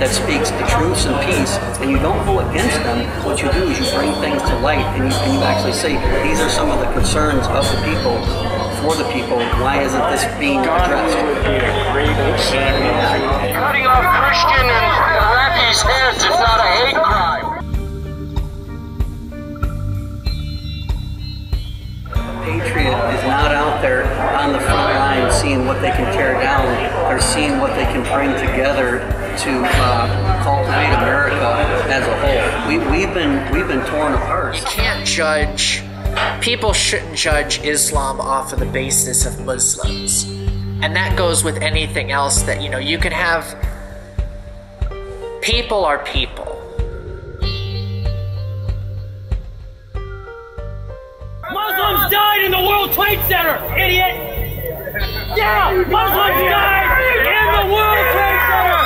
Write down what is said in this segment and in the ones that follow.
that speaks the truths and peace, and you don't go against them. What you do is you bring things to light, and you actually say, these are some of the concerns of the people, for the people. Why isn't this being addressed? Cutting off Christian and Iraqis' heads is not a hate crime. Patriot is not out there on the front line seeing what they can tear down. They're seeing what they can bring together to cultivate America as a whole. We've been torn apart. You can't judge. People shouldn't judge Islam off of the basis of Muslims, and that goes with anything else. That you can have. People are people. Muslims died in the World Trade Center, idiot! Yeah! Muslims died in the World Trade Center!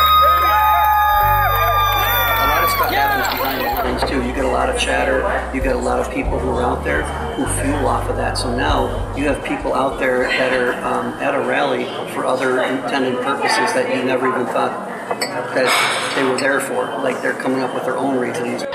A lot of stuff happens behind the scenes too. You get a lot of chatter, you get a lot of people who are out there who fuel off of that. So now you have people out there that are at a rally for other intended purposes that you never even thought that they were there for. Like they're coming up with their own reasons.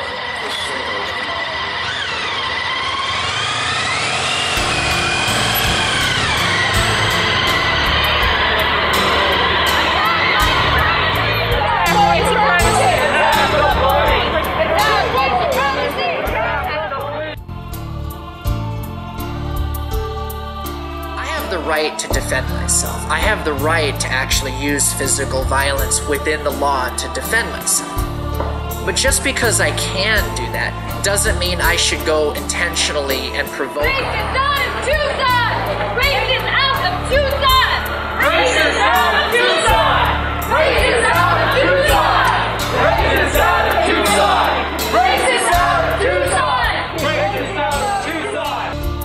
Right to defend myself. I have the right to actually use physical violence within the law to defend myself. But just because I can do that doesn't mean I should go intentionally and provoke it. Racist out of Tucson! Racist out of Tucson! Racist out of Tucson! Racist out of Tucson! Racist out of Tucson! Racist out of Tucson!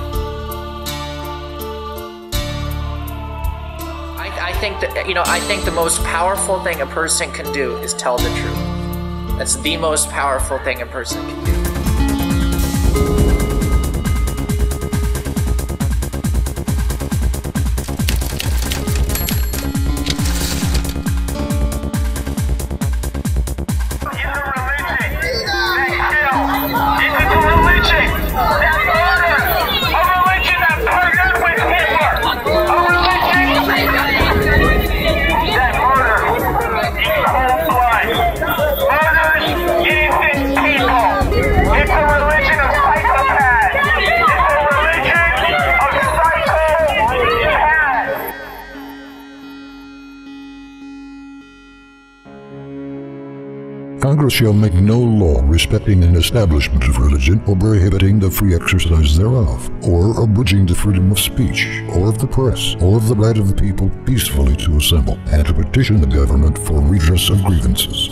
I think the most powerful thing a person can do is tell the truth. That's the most powerful thing a person can do. Congress shall make no law respecting an establishment of religion, or prohibiting the free exercise thereof, or abridging the freedom of speech, or of the press, or of the right of the people peacefully to assemble, and to petition the government for redress of grievances.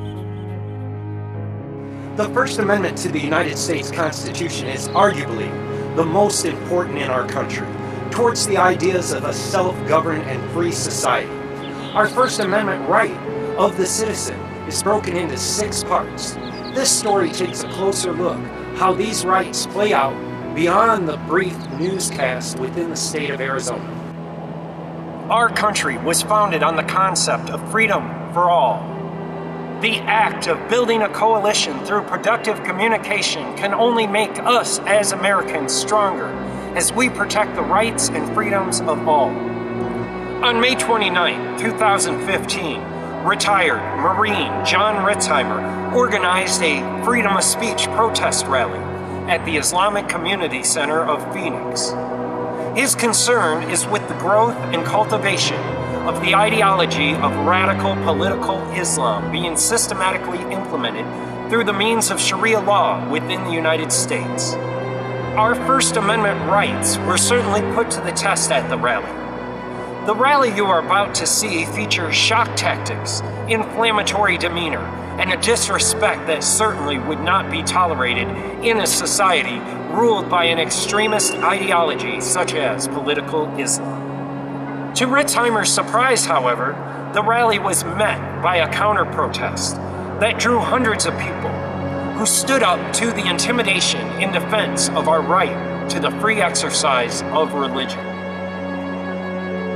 The First Amendment to the United States Constitution is arguably the most important in our country, towards the ideas of a self-governed and free society. Our First Amendment right of the citizen is broken into 6 parts. This story takes a closer look how these rights play out beyond the brief newscast within the state of Arizona. Our country was founded on the concept of freedom for all. The act of building a coalition through productive communication can only make us as Americans stronger as we protect the rights and freedoms of all. On May 29, 2015, retired Marine John Ritzheimer organized a freedom of speech protest rally at the Islamic Community Center of Phoenix. His concern is with the growth and cultivation of the ideology of radical political Islam being systematically implemented through the means of Sharia law within the United States. Our First Amendment rights were certainly put to the test at the rally. The rally you are about to see features shock tactics, inflammatory demeanor, and a disrespect that certainly would not be tolerated in a society ruled by an extremist ideology such as political Islam. To Ritzheimer's surprise, however, the rally was met by a counter-protest that drew hundreds of people who stood up to the intimidation in defense of our right to the free exercise of religion.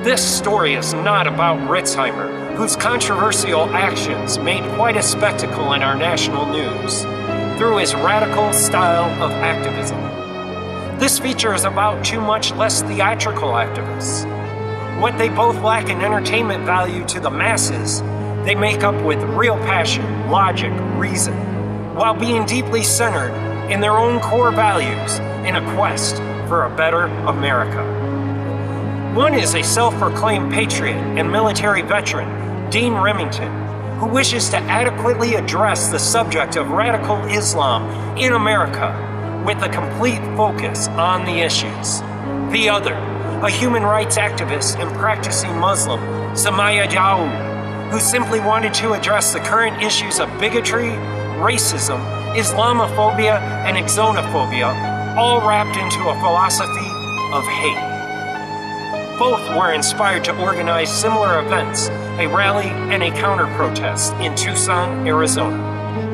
This story is not about Ritzheimer, whose controversial actions made quite a spectacle in our national news through his radical style of activism. This feature is about two much less theatrical activists. What they both lack in entertainment value to the masses, they make up with real passion, logic, reason, while being deeply centered in their own core values in a quest for a better America. One is a self-proclaimed patriot and military veteran, Dean Remington, who wishes to adequately address the subject of radical Islam in America with a complete focus on the issues. The other, a human rights activist and practicing Muslim, Samaya Dawood, who simply wanted to address the current issues of bigotry, racism, Islamophobia, and xenophobia, all wrapped into a philosophy of hate. Both were inspired to organize similar events, a rally and a counter-protest in Tucson, Arizona.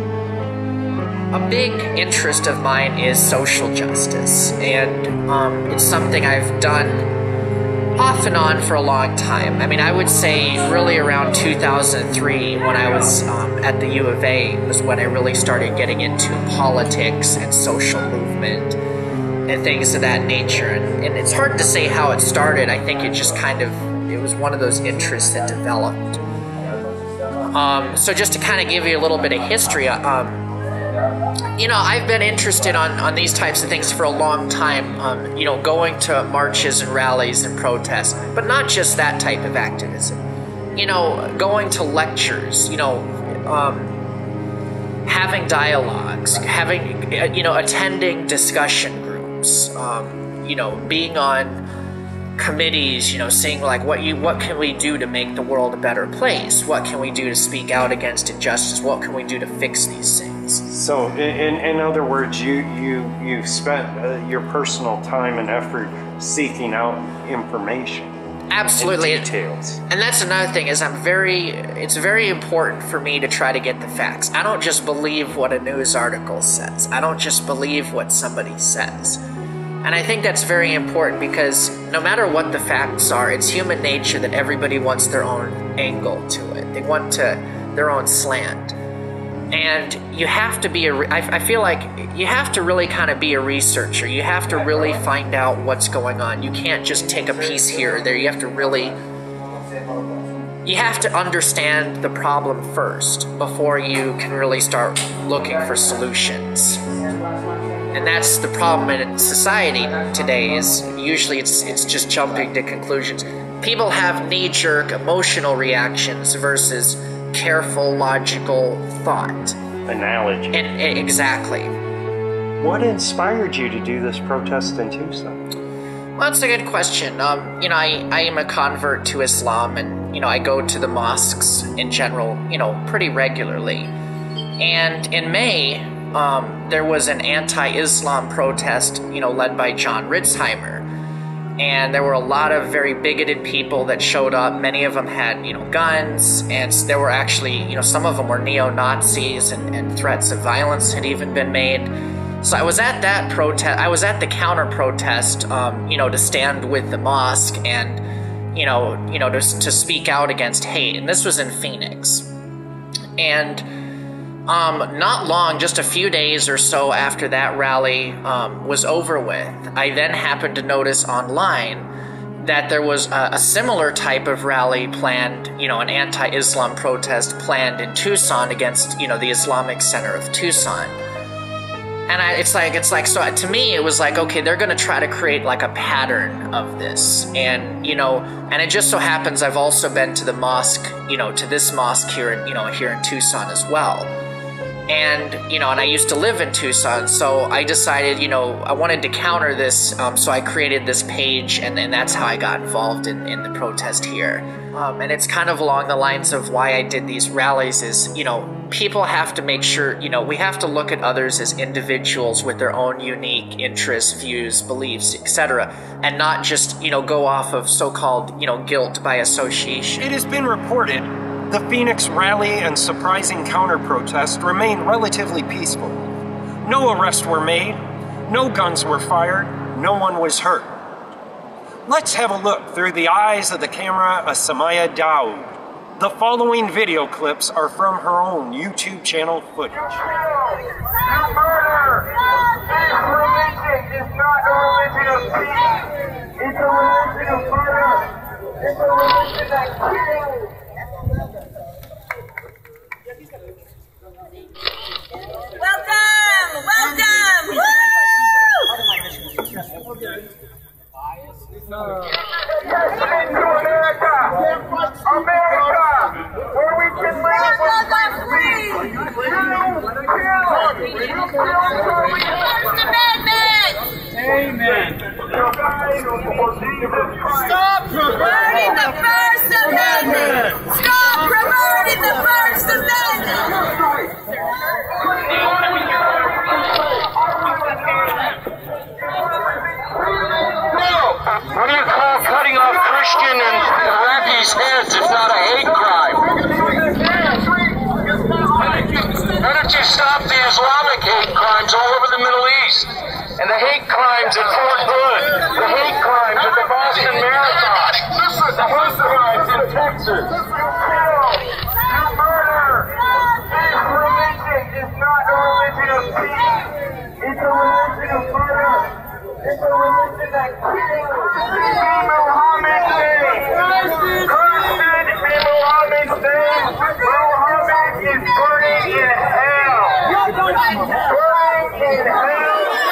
A big interest of mine is social justice, and it's something I've done off and on for a long time. I mean, I would say really around 2003 when I was at the U of A was when I really started getting into politics and social movement and things of that nature. And it's hard to say how it started. I think it just it was one of those interests that developed. So just to kind of give you a little bit of history, I've been interested on these types of things for a long time, going to marches and rallies and protests, but not just that type of activism. Going to lectures, having dialogues, attending discussion groups, being on committees, seeing like what can we do to make the world a better place? What can we do to speak out against injustice? What can we do to fix these things? So, in other words, you spent your personal time and effort seeking out information. Absolutely. And details. And that's another thing is it's very important for me to try to get the facts. I don't just believe what a news article says. I don't just believe what somebody says. And I think that's very important because no matter what the facts are, it's human nature that everybody wants their own angle to it. They want their own slant. And you have to be I feel like you have to really kind of be a researcher. You have to really find out what's going on. You can't just take a piece here or there. You have to understand the problem first before you can really start looking for solutions. And that's the problem in society today is usually it's just jumping to conclusions. People have knee-jerk emotional reactions versus careful, logical thought. Analogy. Exactly. What inspired you to do this protest in Tucson? Well, that's a good question. I am a convert to Islam, and I go to the mosques in general, pretty regularly. And in May, there was an anti-Islam protest, led by John Ritzheimer. And there were a lot of very bigoted people that showed up. Many of them had, guns, and there were actually, some of them were neo-Nazis, and threats of violence had even been made. So I was at that protest. I was at the counter-protest, to stand with the mosque and, to speak out against hate. And this was in Phoenix. And not long, just a few days or so after that rally was over with, I then happened to notice online that there was a similar type of rally planned, an anti-Islam protest planned in Tucson against, the Islamic Center of Tucson. And so to me, it was like, okay, they're going to try to create like a pattern of this. And, and it just so happens I've also been to the mosque, to this mosque here in Tucson as well. And, and I used to live in Tucson, so I decided, I wanted to counter this, so I created this page, and that's how I got involved in the protest here. And it's kind of along the lines of why I did these rallies is, people have to make sure, we have to look at others as individuals with their own unique interests, views, beliefs, etc., and not just, go off of so-called, guilt by association. It has been reported the Phoenix rally and surprising counter-protest remained relatively peaceful. No arrests were made, no guns were fired, no one was hurt. Let's have a look through the eyes of the camera of Samaya Daoud. The following video clips are from her own YouTube channel footage. Murder! This religion is not a religion of peace. It's a religion of murder. It's a religion that kills. Welcome! Welcome! Woo! Into America! America! Where we can live with free! First Amendment! Amen. Stop promoting the First Amendment! Stop promoting the First Amendment! What do you call cutting off Christian and Iraqis' heads if not a hate crime? Why don't you stop the Islamic hate crimes all over the Middle East? And the hate crimes at Fort Hood, the hate crimes at the Boston Marathon, the hate crimes in Texas. You murder! This religion is not a religion of peace. It's a religion of murder. It's a religion that kills. Muhammad's name. Cursed be Muhammad's name. Muhammad is burning in hell. Burning in hell.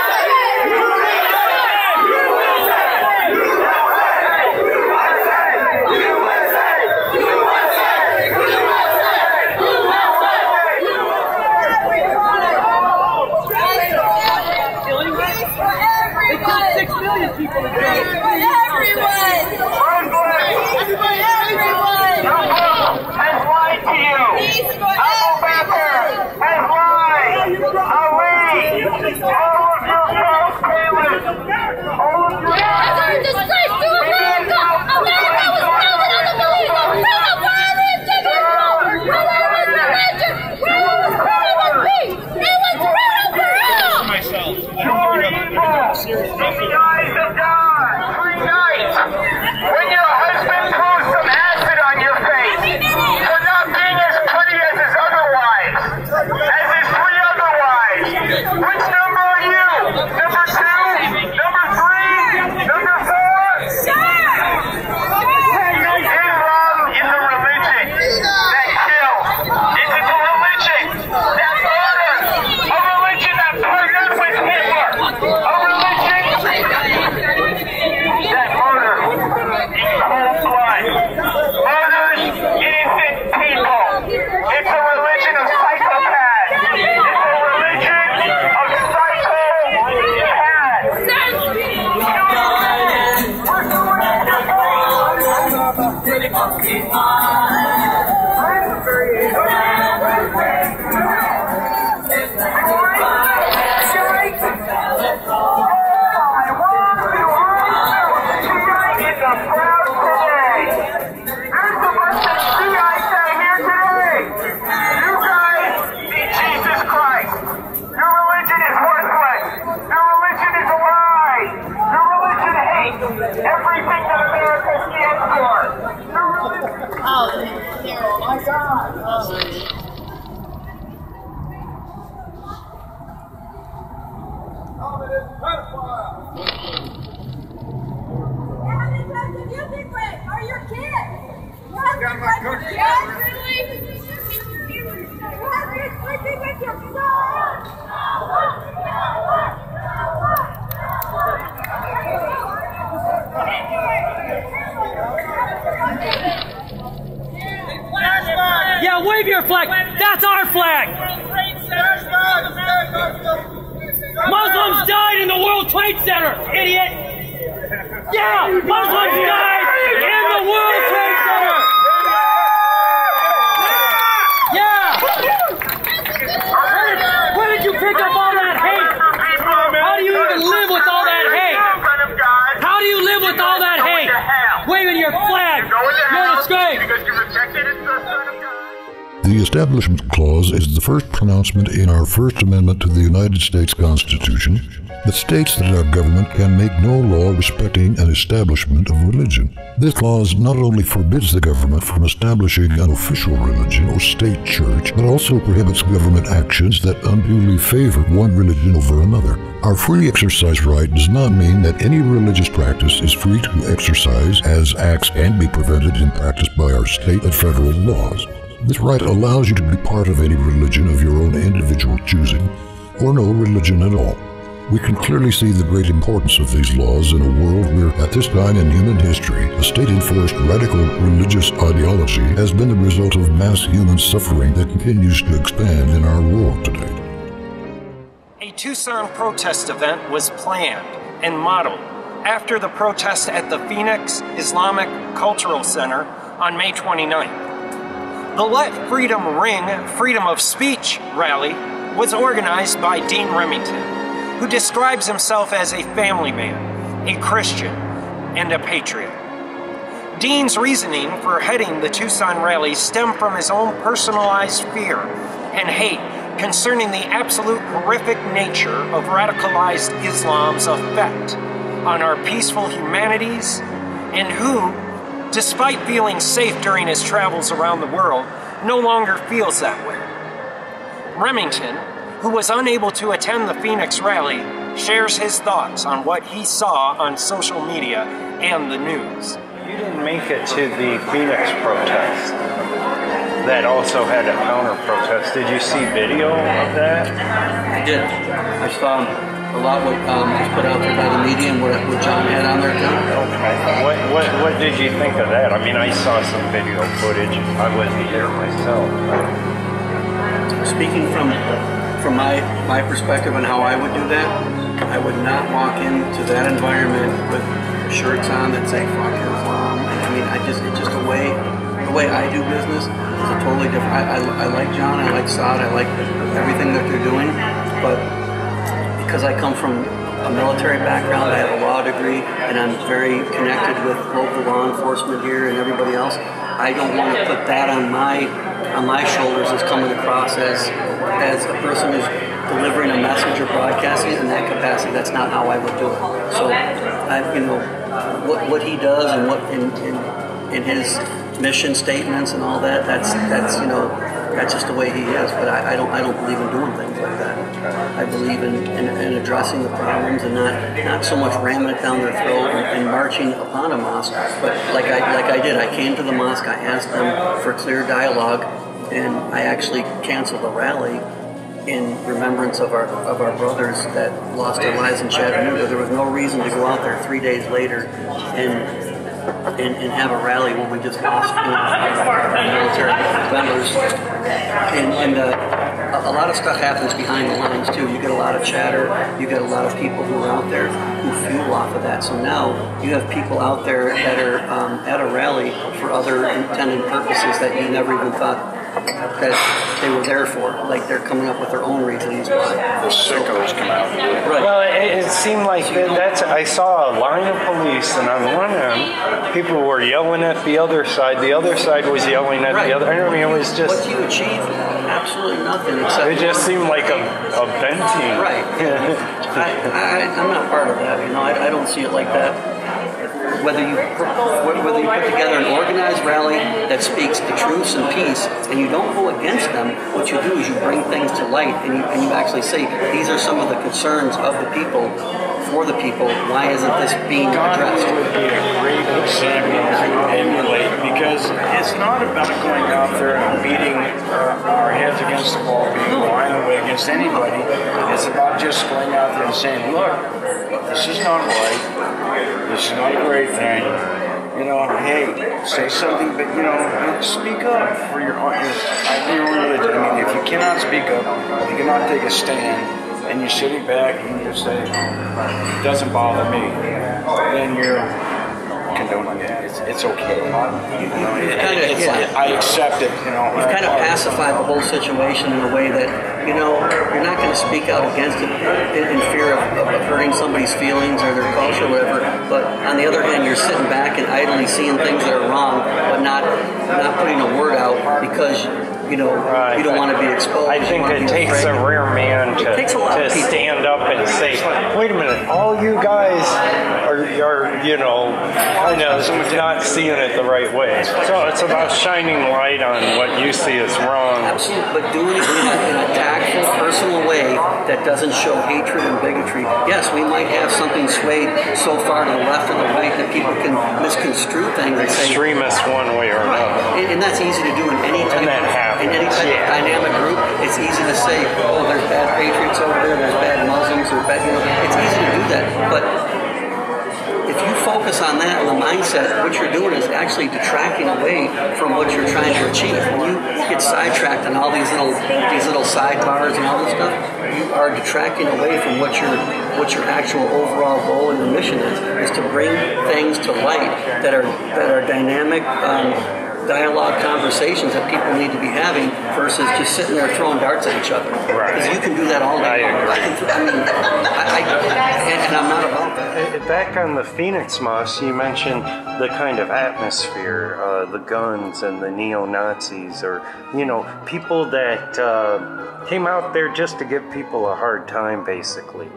Yeah, wave your flag. That's our flag. Muslims died in the World Trade Center, idiot. Yeah, Muslims died in the World Trade Center. Yeah. Where did you pick up all that hate? How do you even live with all that hate? How do you live with all that hate? Waving your flag. You're a disgrace. The Establishment Clause is the first pronouncement in our First Amendment to the United States Constitution that states that our government can make no law respecting an establishment of religion. This clause not only forbids the government from establishing an official religion or state church, but also prohibits government actions that unduly favor one religion over another. Our free exercise right does not mean that any religious practice is free to exercise, as acts can be prevented in practice by our state and federal laws. This right allows you to be part of any religion of your own individual choosing, or no religion at all. We can clearly see the great importance of these laws in a world where, at this time in human history, a state-enforced radical religious ideology has been the result of mass human suffering that continues to expand in our world today. A Tucson protest event was planned and modeled after the protest at the Phoenix Islamic Cultural Center on May 29th. The Let Freedom Ring Freedom of Speech rally was organized by Dean Remington, who describes himself as a family man, a Christian, and a patriot. Dean's reasoning for heading the Tucson rally stemmed from his own personalized fear and hate concerning the absolute horrific nature of radicalized Islam's effect on our peaceful humanities, and who, despite feeling safe during his travels around the world, no longer feels that way. Remington, who was unable to attend the Phoenix rally, shares his thoughts on what he saw on social media and the news. You didn't make it to the Phoenix protest that also had a counter-protest. Did you see video of that? I did. I saw a lot what was put out there by the media and what John had on there too. Okay. What did you think of that? I mean, I saw some video footage. I wasn't there myself. Speaking from my perspective on how I would do that, I would not walk into that environment with shirts on that say "fuck Islam." I mean, it's just the way I do business is a totally different. I like John, I like Saad, I like everything that they're doing, but because I come from a military background, I have a law degree, and I'm very connected with local law enforcement here and everybody else. I don't want to put that on my shoulders as coming across as a person who's delivering a message or broadcasting in that capacity. That's not how I would do it. So, what he does and what in his mission statements and all that, that's just the way he is. But I don't believe in doing things like that. I believe in addressing the problems and not so much ramming it down their throat and marching upon a mosque. But like I did, I came to the mosque, I asked them for clear dialogue, and I actually canceled the rally in remembrance of our brothers that lost their lives in Chattanooga. There was no reason to go out there 3 days later and have a rally when we just lost our military members. And a lot of stuff happens behind the lines too. You get a lot of chatter. You get a lot of people who are out there who fuel off of that. So now you have people out there that are at a rally for other intended purposes that you never even thought that they were there for. Like they're coming up with their own reasons why. The sickos come out. Right. Well, it seemed like I saw a line of police, and on one end, people were yelling at the other side. The other side was yelling at the other. I mean, it was just. What do you achieve? Absolutely nothing. Except it just seemed like a venting. Right. I'm not part of that. I don't see it like that. Whether you put together an organized rally that speaks the truths and peace, and you don't go against them, what you do is you bring things to light, and you actually say, these are some of the concerns of the people, for the people. Why isn't this being addressed? It would be a great example to emulate, because it's not about going out there and beating our heads against the wall, being violent against anybody. It's about just going out there and saying, look, this is not right. This is not a great thing. Hey, say something, but speak up for your religion. I mean, if you cannot speak up, if you cannot take a stand, and you're sitting back and you say, it doesn't bother me, then you're condoning it. It's okay. I accept it. You've kind of pacified the whole situation in a way that you're not going to speak out against it in fear of hurting somebody's feelings or their culture or whatever. But on the other hand, you're sitting back and idly seeing things that are wrong, but not putting a word out because you know, Right. you don't want to be exposed. I think it takes a rare man to stand up and say, wait a minute, all you guys are you know, kind of not seeing it the right way. So it's about shining light on what you see as wrong. Absolutely, but doing it in a tactful, personal way that doesn't show hatred and bigotry. Yes, we might have something swayed so far to the left or the right that people can misconstrue things and say extremist one way or another. And that's easy to do in any type of dynamic group. It's easy to say, oh, there's bad patriots over there's bad Muslims, or bad, you know, it's easy to do that. But if you focus on that and the mindset, what you're doing is actually detracting away from what you're trying to achieve. When you get sidetracked on all these little sidebars and all this stuff, you are detracting away from what your actual overall goal and your mission is to bring things to light that are dynamic, dialogue conversations that people need to be having versus just sitting there throwing darts at each other. Right. Because you can do that all day long. I mean, and I'm not about that. Back on the Phoenix Mosque, you mentioned the kind of atmosphere, the guns and the neo-Nazis, or, you know, people that came out there just to give people a hard time, basically.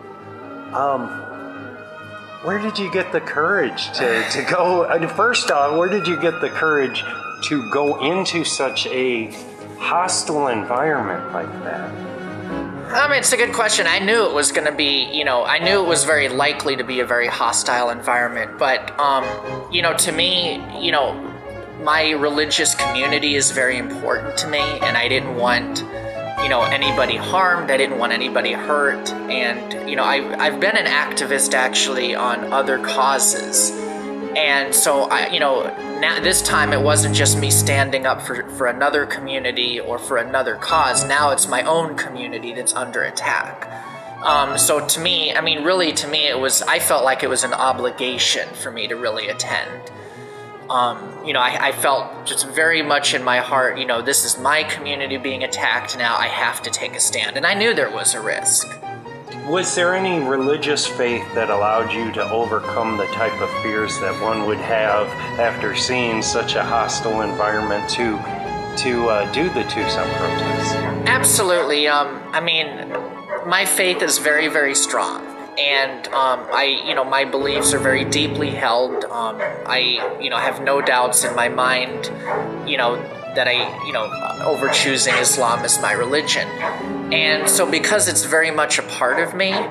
Where did you get the courage to go? First off, where did you get the courage to go into such a hostile environment like that? I mean, it's a good question. I knew it was going to be, you know, I knew it was very likely to be a very hostile environment. But, you know, to me, you know, my religious community is very important to me, and I didn't want, you know, anybody harmed. I didn't want anybody hurt. And, you know, I've been an activist actually on other causes. And so, you know, now this time it wasn't just me standing up for another community or for another cause. Now it's my own community that's under attack. So to me, I mean, really to me, I felt like it was an obligation for me to really attend. You know, I felt just very much in my heart, you know, this is my community being attacked now. I have to take a stand. And I knew there was a risk. Was there any religious faith that allowed you to overcome the type of fears that one would have after seeing such a hostile environment to do the Tucson protests? Absolutely. I mean, my faith is very, very strong. And you know, my beliefs are very deeply held. I, you know, have no doubts in my mind, you know, that over choosing Islam as my religion. And so because it's very much a part of me,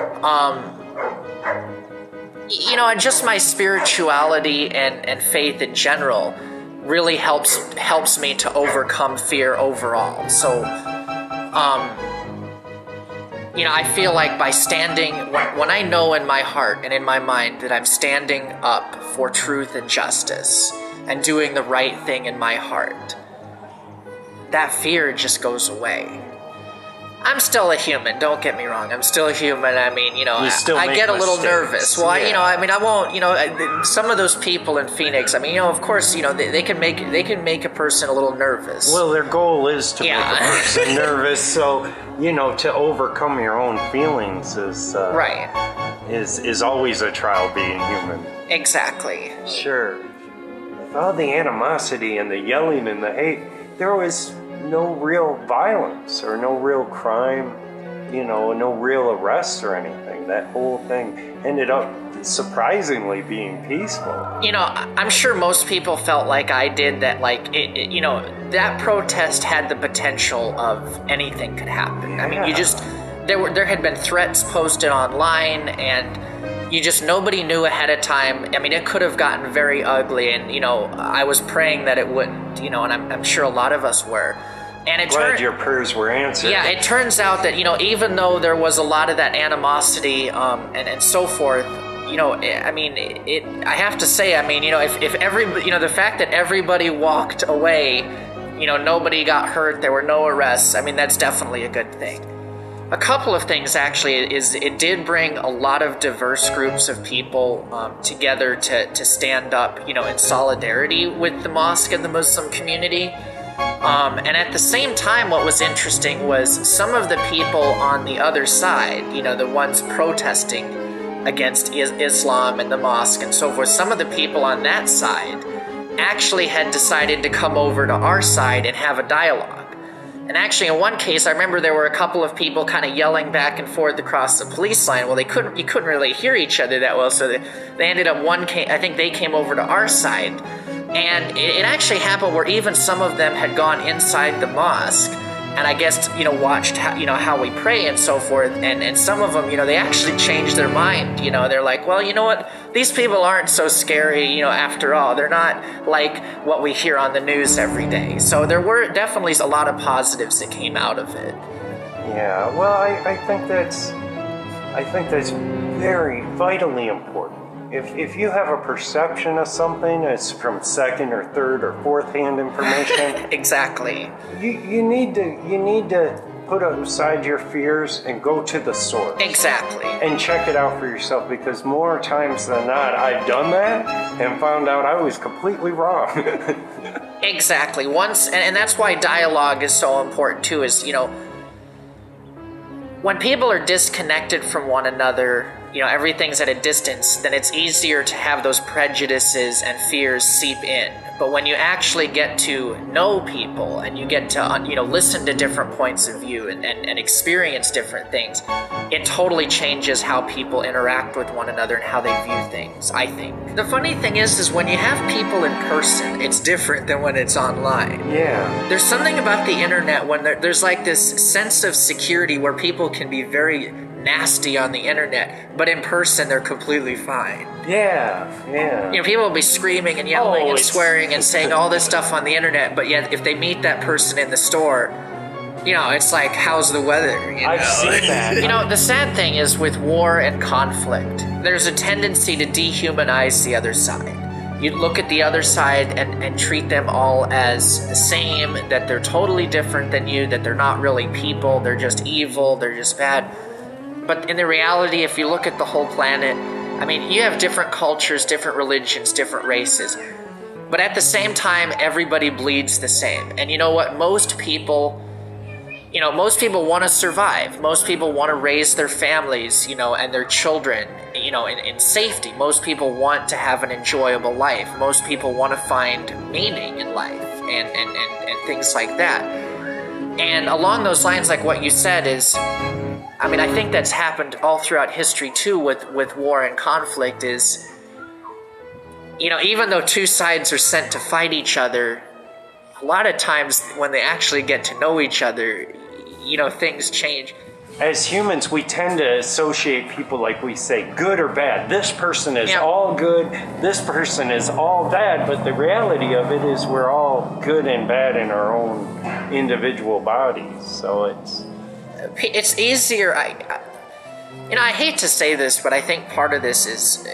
you know, and just my spirituality and faith in general really helps me to overcome fear overall. So, you know, I feel like by standing, when I know in my heart and in my mind that I'm standing up for truth and justice and doing the right thing in my heart, that fear just goes away. I'm still a human, don't get me wrong. I'm still a human. I mean, you know, I get a little nervous. Well, yeah. You know, I mean, I won't, you know, some of those people in Phoenix, I mean, you know, of course, you know, they can make a person a little nervous. Well, their goal is to make a person nervous, so, you know, to overcome your own feelings is right. Is always a trial being human. Exactly. Sure. With all the animosity and the yelling and the hate, there was no real violence or no real crime, you know, no real arrests or anything. That whole thing ended up surprisingly being peaceful. You know, I'm sure most people felt like I did, that like, you know, that protest had the potential of anything could happen. Yeah. I mean, you just, there had been threats posted online, and you just, nobody knew ahead of time. I mean, it could have gotten very ugly, and, you know, I was praying that it wouldn't, you know, and I'm sure a lot of us were. And it glad your prayers were answered. Yeah, it turns out that, you know, even though there was a lot of that animosity and so forth, you know, I mean, I have to say, I mean, you know, if you know, the fact that everybody walked away, you know, nobody got hurt, there were no arrests, I mean, that's definitely a good thing. A couple of things, actually, is it did bring a lot of diverse groups of people together to stand up, you know, in solidarity with the mosque and the Muslim community. And at the same time, what was interesting was some of the people on the other side, you know, the ones protesting against Islam and the mosque and so forth, some of the people on that side actually had decided to come over to our side and have a dialogue. And actually, in one case, I remember there were a couple of people kind of yelling back and forth across the police line. Well, you couldn't really hear each other that well, so they ended up I think they came over to our side. And it actually happened where even some of them had gone inside the mosque and I guess, watched how we pray and so forth. And some of them, they actually changed their mind. They're like, well, you know what? These people aren't so scary, after all. They're not like what we hear on the news every day. So there were definitely a lot of positives that came out of it. Yeah, well, I think that's very vitally important. If you have a perception of something that's from second or third or fourth hand information, exactly. You need to put aside your fears and go to the source. Exactly. And check it out for yourself, because more times than not, I've done that and found out I was completely wrong. Exactly. And that's why dialogue is so important too, is, when people are disconnected from one another, everything's at a distance, then it's easier to have those prejudices and fears seep in. But when you actually get to know people and you get to, listen to different points of view and experience different things, it totally changes how people interact with one another and how they view things, I think. The funny thing is when you have people in person, it's different than when it's online. Yeah. There's something about the internet when there's like this sense of security where people can be very nasty on the internet, but in person they're completely fine. Yeah. People will be screaming and yelling and swearing and saying all this stuff on the internet, but yet if they meet that person in the store, it's like, how's the weather? I've seen that. The sad thing is with war and conflict, there's a tendency to dehumanize the other side. You look at the other side and treat them all as the same, that they're totally different than you, that they're not really people, they're just evil, they're just bad. But in the reality, if you look at the whole planet, you have different cultures, different religions, different races. But at the same time, everybody bleeds the same. And you know what? Most people want to survive. Most people want to raise their families, and their children, in safety. Most people want to have an enjoyable life. Most people want to find meaning in life and things like that. And along those lines, like what you said is, I think that's happened all throughout history too with war and conflict is, even though two sides are sent to fight each other, a lot of times when they actually get to know each other, things change. As humans, we tend to associate people, like we say, good or bad. This person is all good, this person is all bad, but the reality of it is we're all good and bad in our own individual bodies. So it's easier. I hate to say this, but I think part of this is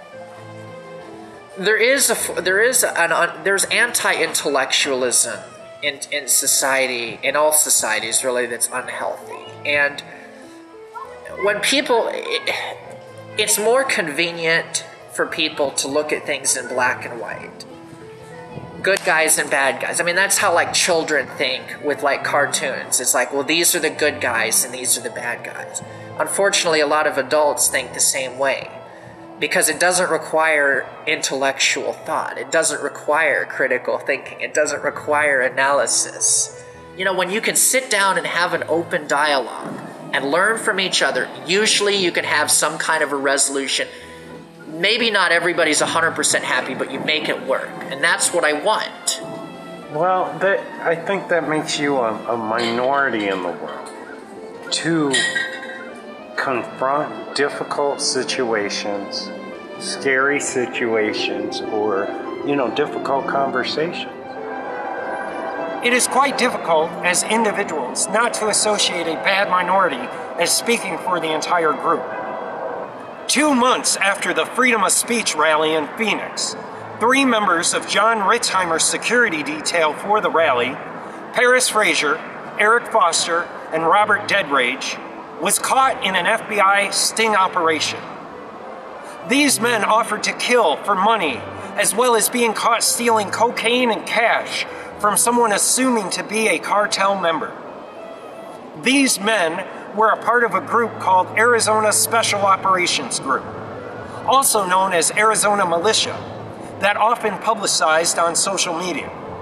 there's anti-intellectualism in society, in all societies really, that's unhealthy. And when people, it's more convenient for people to look at things in black and white. Good guys and bad guys. That's how like children think with like cartoons. It's like, well, these are the good guys and these are the bad guys. Unfortunately, a lot of adults think the same way because it doesn't require intellectual thought. It doesn't require critical thinking. It doesn't require analysis. When you can sit down and have an open dialogue and learn from each other, usually you can have some kind of a resolution. Maybe not everybody's 100% happy, but you make it work. And that's what I want. Well, I think that makes you a minority in the world. To confront difficult situations, scary situations, or, difficult conversations. It is quite difficult as individuals not to associate a bad minority as speaking for the entire group. 2 months after the Freedom of Speech rally in Phoenix, 3 members of John Ritzheimer's security detail for the rally, Paris Frazier, Eric Foster, and Robert Deadrage, was caught in an FBI sting operation. These men offered to kill for money, as well as being caught stealing cocaine and cash from someone assuming to be a cartel member. These men were a part of a group called Arizona Special Operations Group, also known as Arizona Militia, that often publicized on social media.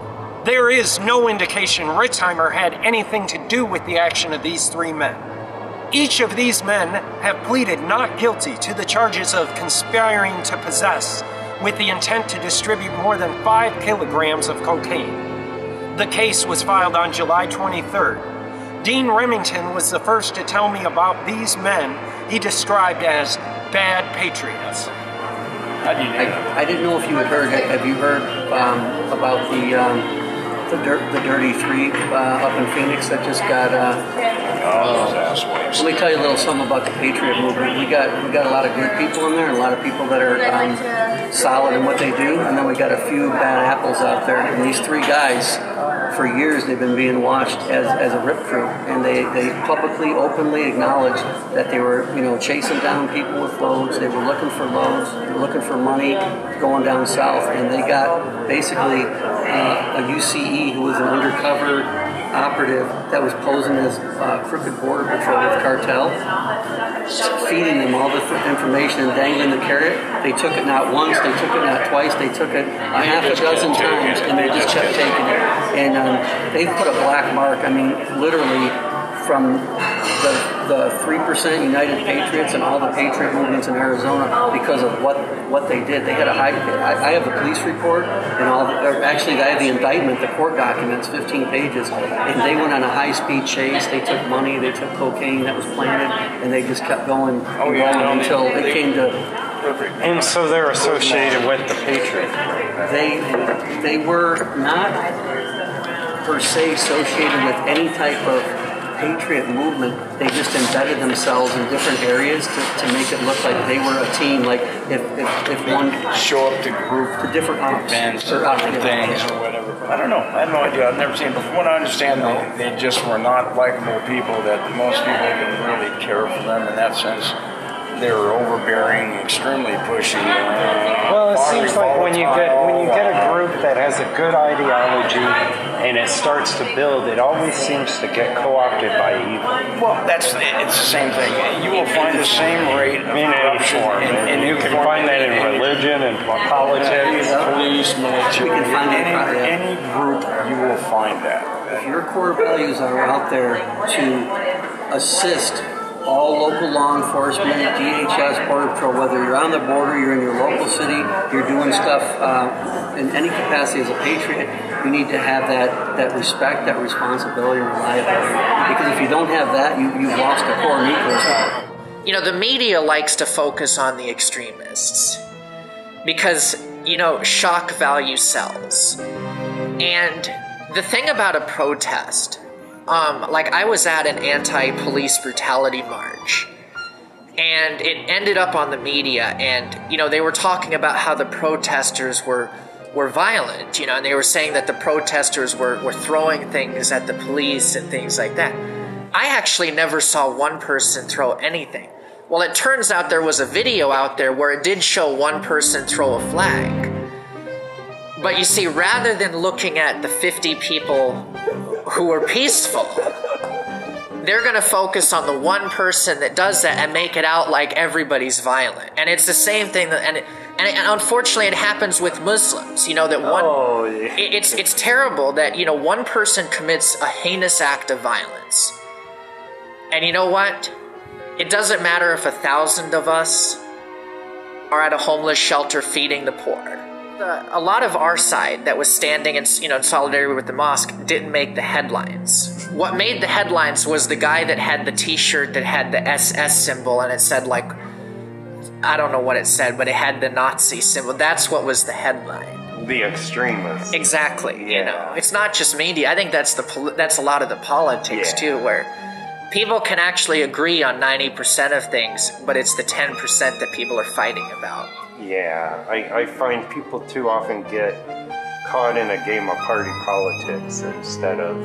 There is no indication Ritzheimer had anything to do with the action of these three men. Each of these men have pleaded not guilty to the charges of conspiring to possess with the intent to distribute more than 5 kilograms of cocaine. The case was filed on July 23rd. Dean Remington was the first to tell me about these men he described as bad patriots. I didn't know if you had heard. Have you heard about the Dirty Three up in Phoenix that just got? Let me tell you a little something about the Patriot movement. We got a lot of good people in there, and a lot of people that are solid in what they do, and then we got a few bad apples out there. And these three guys, for years, they've been being watched as a rip crew, and they publicly, openly acknowledged that they were, chasing down people with loads. They were looking for loads, they were looking for money, going down south, and they got basically a UCE who was an undercover operative that was posing as crooked border patrol with cartel, feeding them all this information and dangling the carrot. They took it not once, they took it not twice, they took it a half a dozen times, and they just kept taking it. And they've put a black mark, literally from the 3% United Patriots and all the Patriot movements in Arizona because of what they did. They had I have the police report and actually I have the indictment, the court documents, 15 pages, and they went on a high-speed chase. They took money, they took cocaine that was planted, and they just kept going until it came to... And so they're associated with the Patriots. They were not per se associated with any type of Patriot movement. They just embedded themselves in different areas to make it look like they were a team. Like if one show up to group to different events or different things or whatever. I don't know. I have no idea. I've never seen. But from what I understand, they just were not likable people. That most people didn't really care for them in that sense. They were overbearing, extremely pushy. Well, it seems like when you get a group that has a good ideology and it starts to build, it always seems to get co-opted by evil. Well, it's the same thing. You will find the same rate of corruption, and you can find that in religion and politics, police, military. We can find any group, you will find that. If your core values are out there to assist all local law enforcement, DHS, Border Patrol, whether you're on the border, you're in your local city, you're doing stuff in any capacity as a patriot, you need to have that respect, that responsibility, and reliability. Because if you don't have that, you've lost the core nucleus. The media likes to focus on the extremists because, shock value sells. And the thing about a protest, I was at an anti-police brutality march, and it ended up on the media, and, they were talking about how the protesters were violent, and they were saying that the protesters were throwing things at the police and things like that. I actually never saw one person throw anything. Well, it turns out there was a video out there where it did show one person throw a flag. But you see, rather than looking at the 50 people who are peaceful, they're going to focus on the one person that does that and make it out like everybody's violent. And it's the same thing and unfortunately it happens with Muslims, that one it's terrible that one person commits a heinous act of violence. And you know what? It doesn't matter if 1,000 of us are at a homeless shelter feeding the poor. A lot of our side that was standing in solidarity with the mosque didn't make the headlines. What made the headlines was the guy that had the t-shirt that had the SS symbol and it said I don't know what it said, but it had the Nazi symbol. That's what was the headline. The extremists. Exactly. Yeah. It's not just media. I think that's a lot of the politics too, where people can actually agree on 90% of things, but it's the 10% that people are fighting about. Yeah, I find people too often get caught in a game of party politics instead of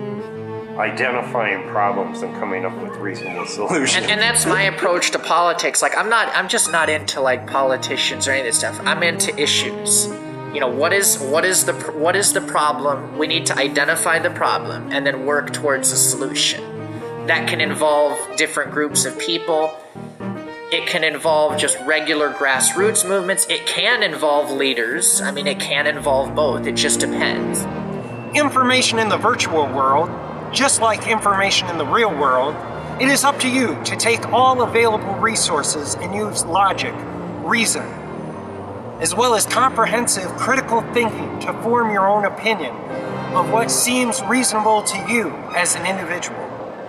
identifying problems and coming up with reasonable solutions. And that's my approach to politics. I'm just not into politicians or any of this stuff. I'm into issues. What is the problem? We need to identify the problem and then work towards a solution. That can involve different groups of people. It can involve just regular grassroots movements. It can involve leaders. It can involve both. It just depends. information in the virtual world, just like information in the real world, it is up to you to take all available resources and use logic, reason, as well as comprehensive critical thinking to form your own opinion of what seems reasonable to you as an individual.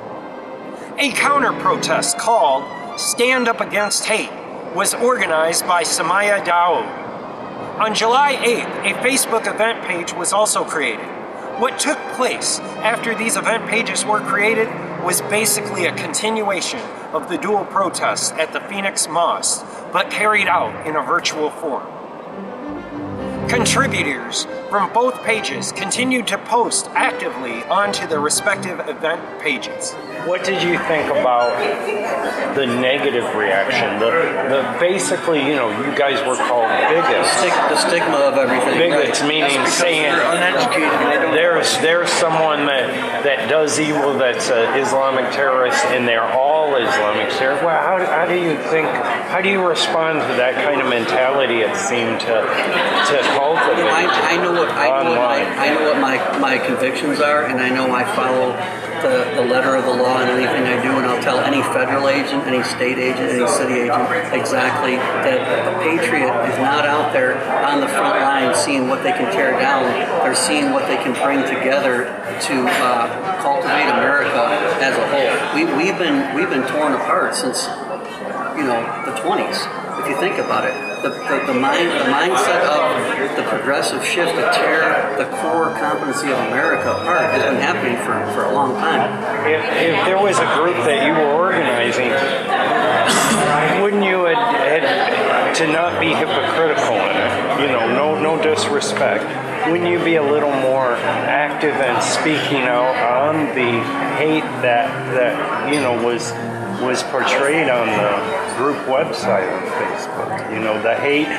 A counter-protest called Stand Up Against Hate was organized by Samaya Daoud. On July 8th, a Facebook event page was also created. What took place after these event pages were created was basically a continuation of the dual protests at the Phoenix Mosque, but carried out in a virtual form. Contributors from both pages continued to post actively onto their respective event pages. What did you think about the negative reaction? The basically, you know, you guys were called bigots. The stigma of everything. Bigots, right. Meaning saying there's someone that does evil that's an Islamic terrorist, and they're all Islamic terrorists. Well, how do you respond to that kind of mentality? It seemed to cultivate. I know what my convictions are, and I know I follow the letter of the law in anything I do, and I'll tell any federal agent, any state agent, any city agent exactly that a patriot is not out there on the front line seeing what they can tear down. They're seeing what they can bring together to cultivate America as a whole. We've been torn apart since the 20s. If you think about it, the mindset of the progressive shift to tear the core competency of America apart has been happening for a long time. If there was a group that you were organizing, wouldn't you to not be hypocritical in it? No disrespect. Wouldn't you be a little more active and speaking out on the hate that was portrayed on the group website on Facebook? The hate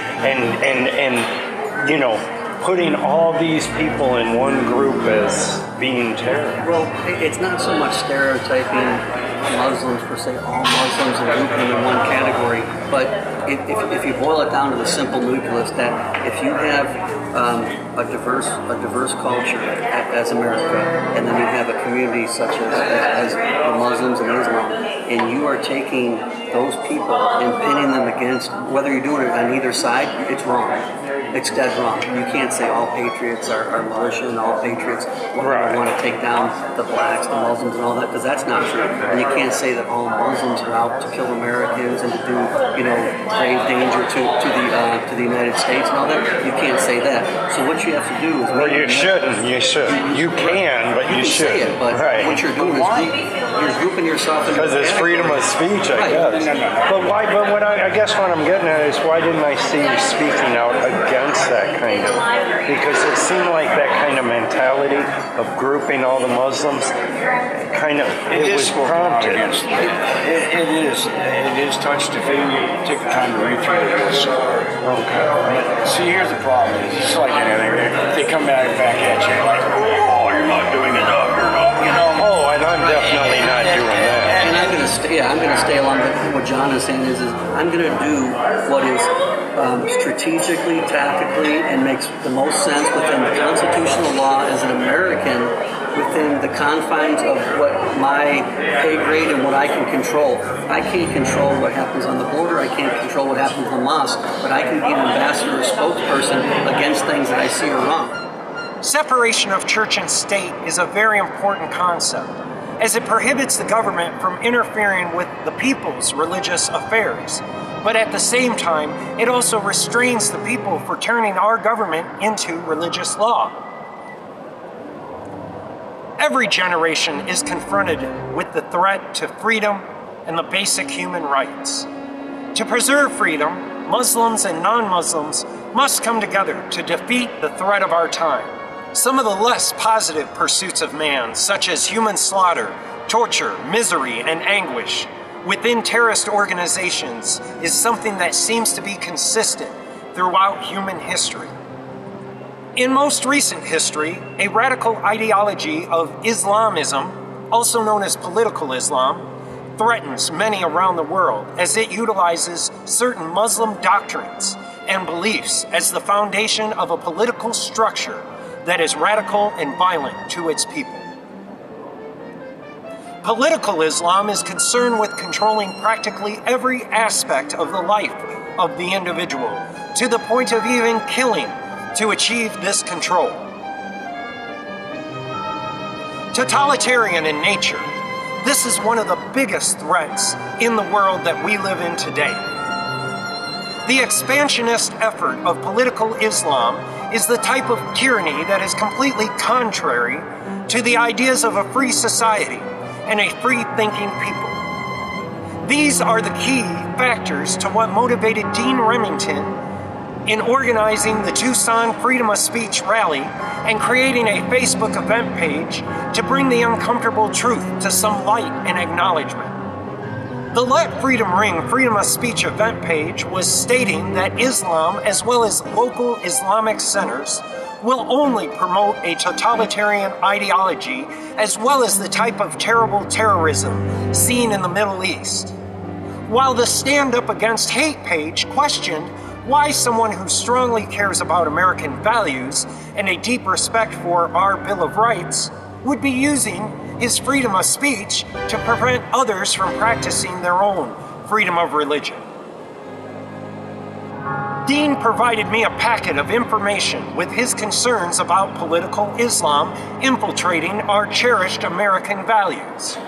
and putting all these people in one group as being terrorists. Well, it's not so much stereotyping Muslims per se, all Muslims, and grouping them in one category, but if you boil it down to the simple nucleus, that if you have a diverse culture as America, and then you have a community such as the Muslims and Islam, and you are taking those people and pinning them against, whether you're doing it on either side, it's wrong. It's dead wrong. You can't say all patriots are militia and all patriots want to take down the blacks, the Muslims, and all that, because that's not true. And you can't say that all Muslims are out to kill Americans and to do, grave danger to the United States and all that. You can't say that. So what you have to do is... Well, you shouldn't. You should. You can, but you shouldn't. Say it, but what you're doing is you're grouping yourself into... Because it's freedom of speech, I guess. But what I guess what I'm getting at is, why didn't I see you speaking out against that kind of... Because it seemed like that kind of mentality of grouping all the Muslims, it was prompted. It is touched if you take the time to read through this. Okay. See, here's the problem. It's just like anything. They come back at you like, oh, you're not doing enough. You're not, Oh, and I'm definitely not doing that. And I'm going to stay along with what John is saying is I'm going to do what is strategically, tactically, and makes the most sense within the constitutional law as an American, within the confines of what my pay grade and what I can control. I can't control what happens on the border. I can't control what happens in the mosque, but I can be an ambassador or spokesperson against things that I see are wrong. Separation of church and state is a very important concept, as it prohibits the government from interfering with the people's religious affairs. But at the same time, it also restrains the people for turning our government into religious law. Every generation is confronted with the threat to freedom and the basic human rights. To preserve freedom, Muslims and non-Muslims must come together to defeat the threat of our time. Some of the less positive pursuits of man, such as human slaughter, torture, misery, and anguish within terrorist organizations, is something that seems to be consistent throughout human history. In most recent history, a radical ideology of Islamism, also known as political Islam, threatens many around the world as it utilizes certain Muslim doctrines and beliefs as the foundation of a political structure that is radical and violent to its people. Political Islam is concerned with controlling practically every aspect of the life of the individual, to the point of even killing to achieve this control. Totalitarian in nature, this is one of the biggest threats in the world that we live in today. The expansionist effort of political Islam is the type of tyranny that is completely contrary to the ideas of a free society and a free-thinking people. These are the key factors to what motivated Dean Remington in organizing the Tucson Freedom of Speech rally and creating a Facebook event page to bring the uncomfortable truth to some light and acknowledgement. The Let Freedom Ring Freedom of Speech event page was stating that Islam, as well as local Islamic centers, will only promote a totalitarian ideology as well as the type of terrible terrorism seen in the Middle East. While the Stand Up Against Hate page questioned why someone who strongly cares about American values and a deep respect for our Bill of Rights would be using his freedom of speech to prevent others from practicing their own freedom of religion. Dean provided me a packet of information with his concerns about political Islam infiltrating our cherished American values.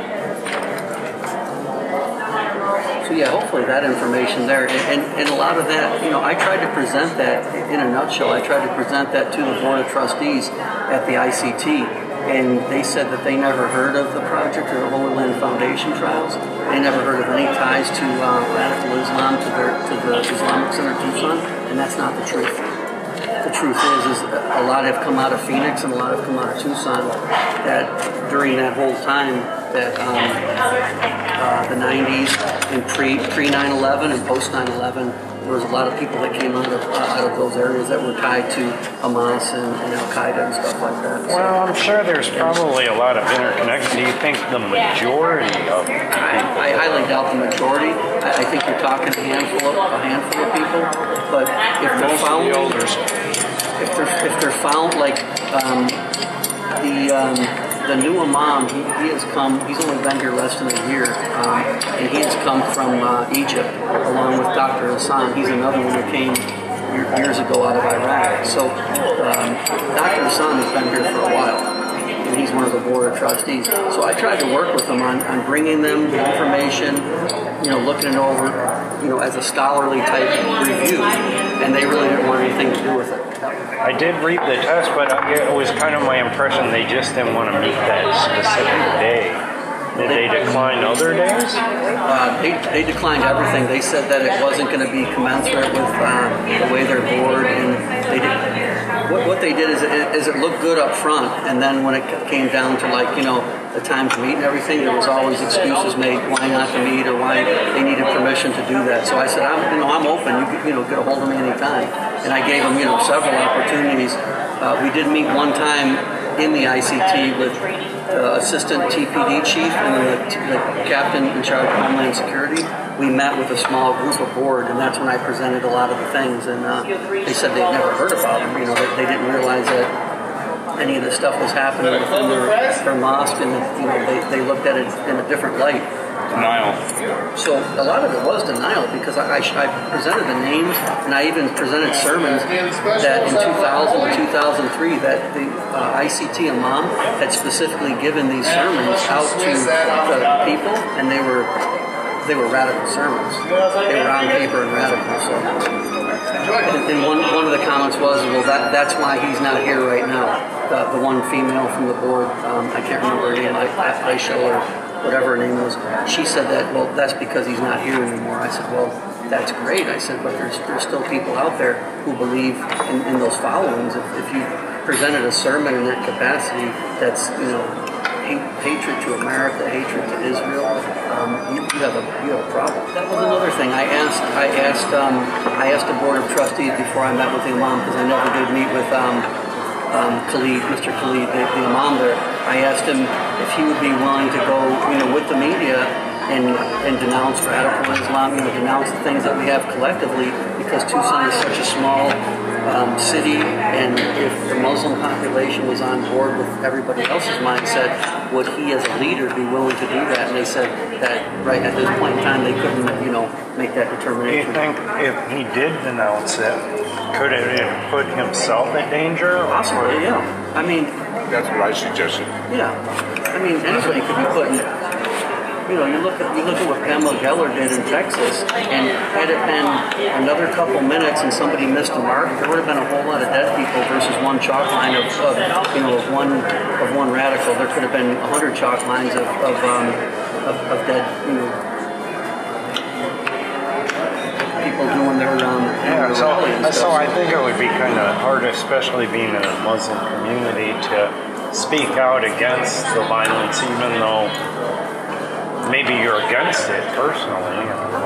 So yeah, hopefully that information there, and a lot of that, you know, I tried to present that in a nutshell. I tried to present that to the Board of Trustees at the ICT, and they said that they never heard of the project or the Holy Land Foundation trials. They never heard of any ties to radical Islam to the Islamic Center Tucson, and that's not the truth. The truth is a lot have come out of Phoenix and a lot have come out of Tucson that during that whole time that the 90s and pre 9/11 and post 9/11, there was a lot of people that came out of those areas that were tied to Hamas and Al-Qaeda and stuff like that. So, well, I'm sure there's probably a lot of interconnection. Do you think the majority of people? I highly doubt the majority. I think you're talking a handful of people. But if they're found, if they're found, like the new imam, he has come. He's only been here less than a year, and he has come from Egypt along with Dr. Hassan. He's another one who came years ago out of Iraq. So Dr. Hassan has been here for a while, and he's one of the Board of Trustees. So I tried to work with them on bringing them the information, you know, looking it over, you know, as a scholarly type review, and they really didn't want anything to do with it. I did read the test, but it was kind of my impression they just didn't want to meet that specific day. Did they decline other days? They declined everything. They said that it wasn't going to be commensurate with the way they're bored, and they did. What they did is it looked good up front, and then when it came down to, like, you know, the time to meet and everything, there was always excuses made why not to meet or why they needed permission to do that. So I said, I'm open. You can get a hold of me anytime. And I gave them, you know, several opportunities. We did meet one time in the ICT with the assistant TPD chief and then the captain in charge of Homeland Security. We met with a small group of board, and that's when I presented a lot of the things. And they said they'd never heard about them. You know, they didn't realize that any of this stuff was happening within their mosque, and you know, they looked at it in a different light. Denial. So a lot of it was denial, because I presented the names, and I even presented sermons that in 2000 or 2003 that the ICT imam had specifically given these sermons out to the people, and they were radical sermons. They were on paper and radical. So, and one of the comments was, well, that's why he's not here right now. The one female from the board, I can't remember her name, Aisha or whatever her name was, she said that, well, that's because he's not here anymore. I said, well, that's great. I said, but there's still people out there who believe in those followings. If you presented a sermon in that capacity that's, you know, hatred to America, hatred to Israel, you have a problem. That was another thing. I asked the Board of Trustees before I met with the imam, because I never did meet with Khalid, Mr. Khalid, the imam there. I asked him if he would be willing to go, you know, with the media and denounce radical Islam, you know, denounce the things that we have collectively, because Tucson is such a small city, and if the Muslim population was on board with everybody else's mindset, would he as a leader be willing to do that? And they said that right at this point in time they couldn't, make that Do determination. you think if he did denounce it, could it have put himself in danger? Possibly, yeah. I mean, That's what I suggested. yeah. I mean, anybody could be put in. You look at what Pamela Geller did in Texas, and had it been another couple minutes and somebody missed a mark, there would have been a whole lot of dead people versus one chalk line of one radical. There could have been 100 chalk lines of dead, people doing their So I think it would be kind of hard, especially being in a Muslim community, to speak out against the violence, even though maybe you're against it personally.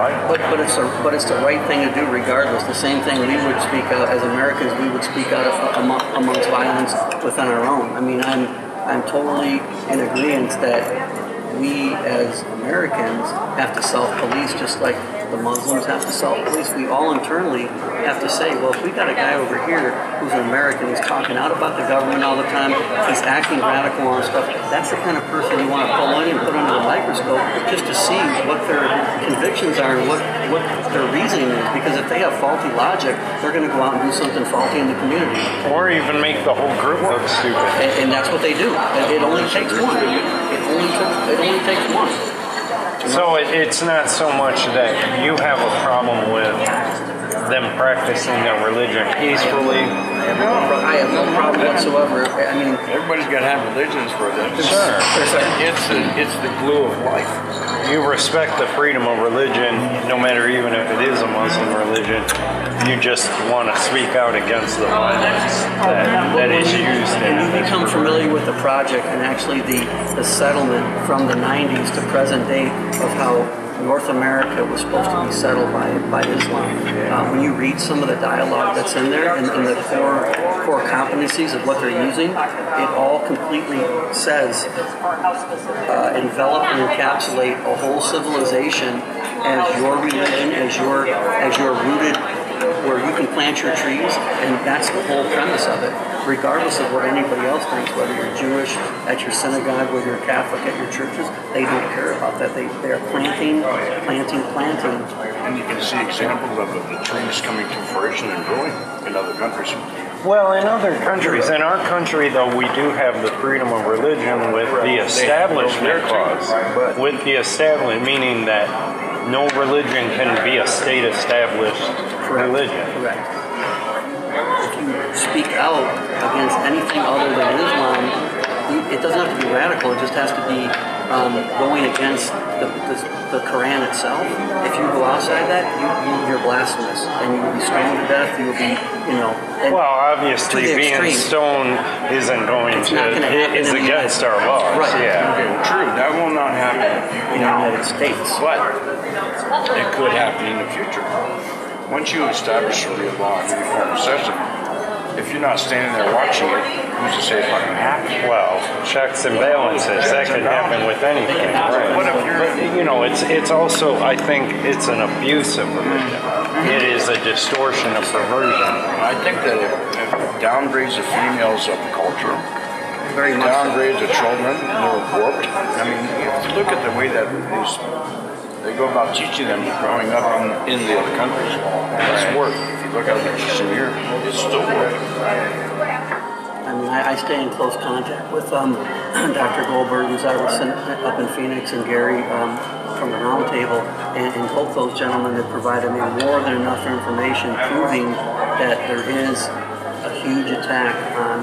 But it's the right thing to do regardless. The same thing we would speak out as Americans. We would speak out amongst violence within our own. I mean, I'm totally in agreement that we as Americans have to self-police just like the Muslims have to self-police. We all internally have to say, well, if we got a guy over here who's an American, he's talking out about the government all the time, he's acting radical on stuff, that's the kind of person you want to pull in and put under the microscope just to see what their convictions are and what their reasoning is. Because if they have faulty logic, they're going to go out and do something faulty in the community. Or even make the whole group look stupid. And that's what they do. It only takes one. It only takes one. So it's not so much that you have a problem with them practicing their religion peacefully. I have no problem whatsoever. I mean, Everybody's got to have religions for them. Sure. It's the glue of life. You respect the freedom of religion, no matter even if it is a Muslim religion. You just want to speak out against the violence that is used. And you become familiar with the project and actually the settlement from the 90s to present day of how North America was supposed to be settled by Islam. When you read some of the dialogue that's in there and the core competencies of what they're using, it all completely says envelop and encapsulate a whole civilization as your religion, as your rooted, where you can plant your trees, and that's the whole premise of it. Regardless of what anybody else thinks, whether you're Jewish at your synagogue, whether you're Catholic at your churches, they don't care about that. They are planting. And you can see examples of the trees coming to fruition and growing in other countries. Well, in other countries, in our country, though, we do have the freedom of religion with the establishment clause. With the establishment, meaning that no religion can be a state-established religion. Correct. If you speak out against anything other than Islam, it doesn't have to be radical. It just has to be going against the Quran itself. If you go outside that, you're blasphemous, and you will be stoned to death. You will be, Well, obviously, being stoned isn't going to. It is against our laws. Right. Yeah. Okay, true. That will not happen in the United States. But it could happen in the future. Once you establish Sharia law in any form of session, if you're not standing there watching it, who's to say it's not going to happen? Well, checks and balances, that could happen with anything. Right. But it's also, I think, it's an abuse of religion. It is a distortion of perversion. I think that it downgrades the females of the culture. Very much. Downgrades the children, and they're warped. I mean, if you look at the way that they go about teaching them growing up in the other countries. It's work. If you look at the teaching here, it's still work. I mean, I stay in close contact with Dr. Goldberg, who's out up in Phoenix, and Gary from the Round Table, and both those gentlemen have provided me more than enough information proving that there is a huge attack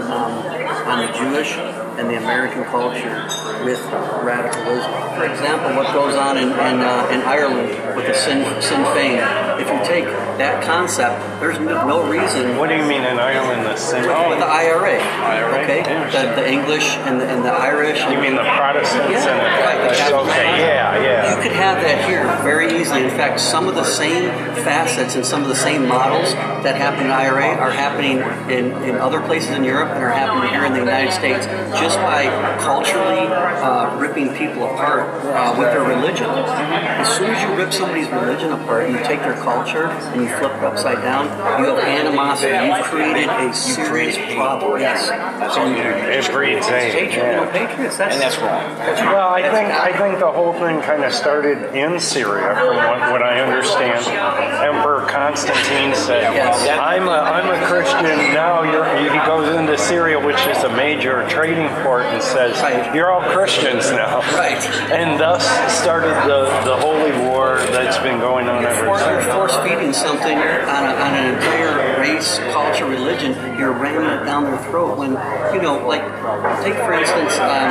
on the Jewish and the American culture with radicalism. For example, what goes on in Ireland with the Sinn Féin. If you take that concept, there's no reason. What do you mean in Ireland, the Sinn Féin? With the IRA. Okay, the English and the Irish. You mean the Protestants and the Catholics? Okay, yeah. You could have that here very easily. In fact, some of the same facets and some of the same models that happen in IRA are happening in other places in Europe and are happening here in the United States. just by culturally ripping people apart with their religion. As soon as you rip somebody's religion apart and you take their culture and you flip it upside down, you have animosity. You've created a serious problem. Yes. It breeds hate. Patriots. That's wrong. Well, I think the whole thing kind of started in Syria, from what I understand. Emperor Constantine said, "I'm a Christian now." He goes into Syria, which is a major trading port, and says, "You're all Christians now." Right. And thus started the holy war that's been going on ever since. You're force feeding something on an entire race, culture, religion. You're ramming it down their throat. When like take for instance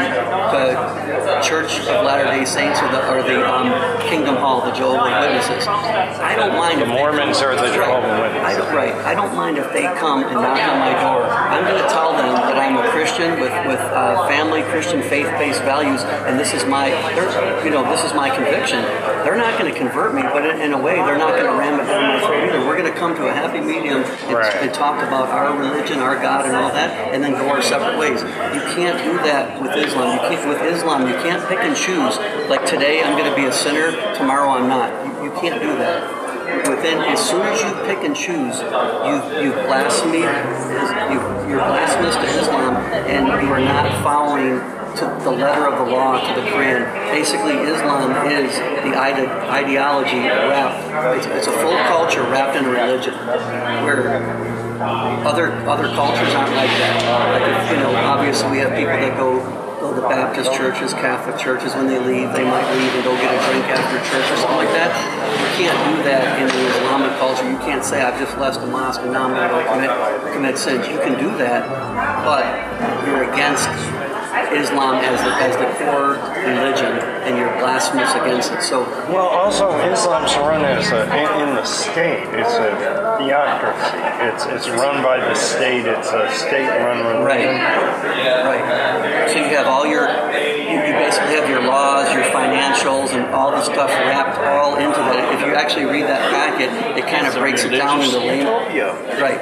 the Church of Latter-day Saints or the Kingdom Hall, the Jehovah's Witnesses. I don't mind the Mormons or the Jehovah's Witnesses. I don't mind if they come and knock on my door. I'm going to tell them that I'm a Christian with family Christian faith-based values, and this is my conviction. They're not going to convert me, but in a way, they're not going to ram it down my throat either. We're going to come to a happy medium and talk about our religion, our God, and all that, and then go our separate ways. You can't do that with Islam. You can't pick and choose. Like today, I'm going to be a sinner. Tomorrow, I'm not. You can't do that. As soon as you pick and choose, you blaspheme. You're blasphemous to Islam, and you are not following to the letter of the law, to the Quran. Basically, Islam is the ideology wrapped. It's a full culture wrapped in a religion, where other cultures aren't like that. Like obviously we have people that go to Baptist churches, Catholic churches. When they leave, they might leave and go get a drink after church or something like that. You can't do that in the Islamic culture. You can't say, I've just left the mosque and now I'm going to go commit sins. You can do that, but you're against Islam as the core religion, and you're blasphemous against it. So, well, also Islam's run as in the state. It's a theocracy. It's run by the state. It's a state-run religion. Right. So you have all you basically have your laws, your financials, and all the stuff wrapped all into that. If you actually read that packet, it kind of breaks it down into right.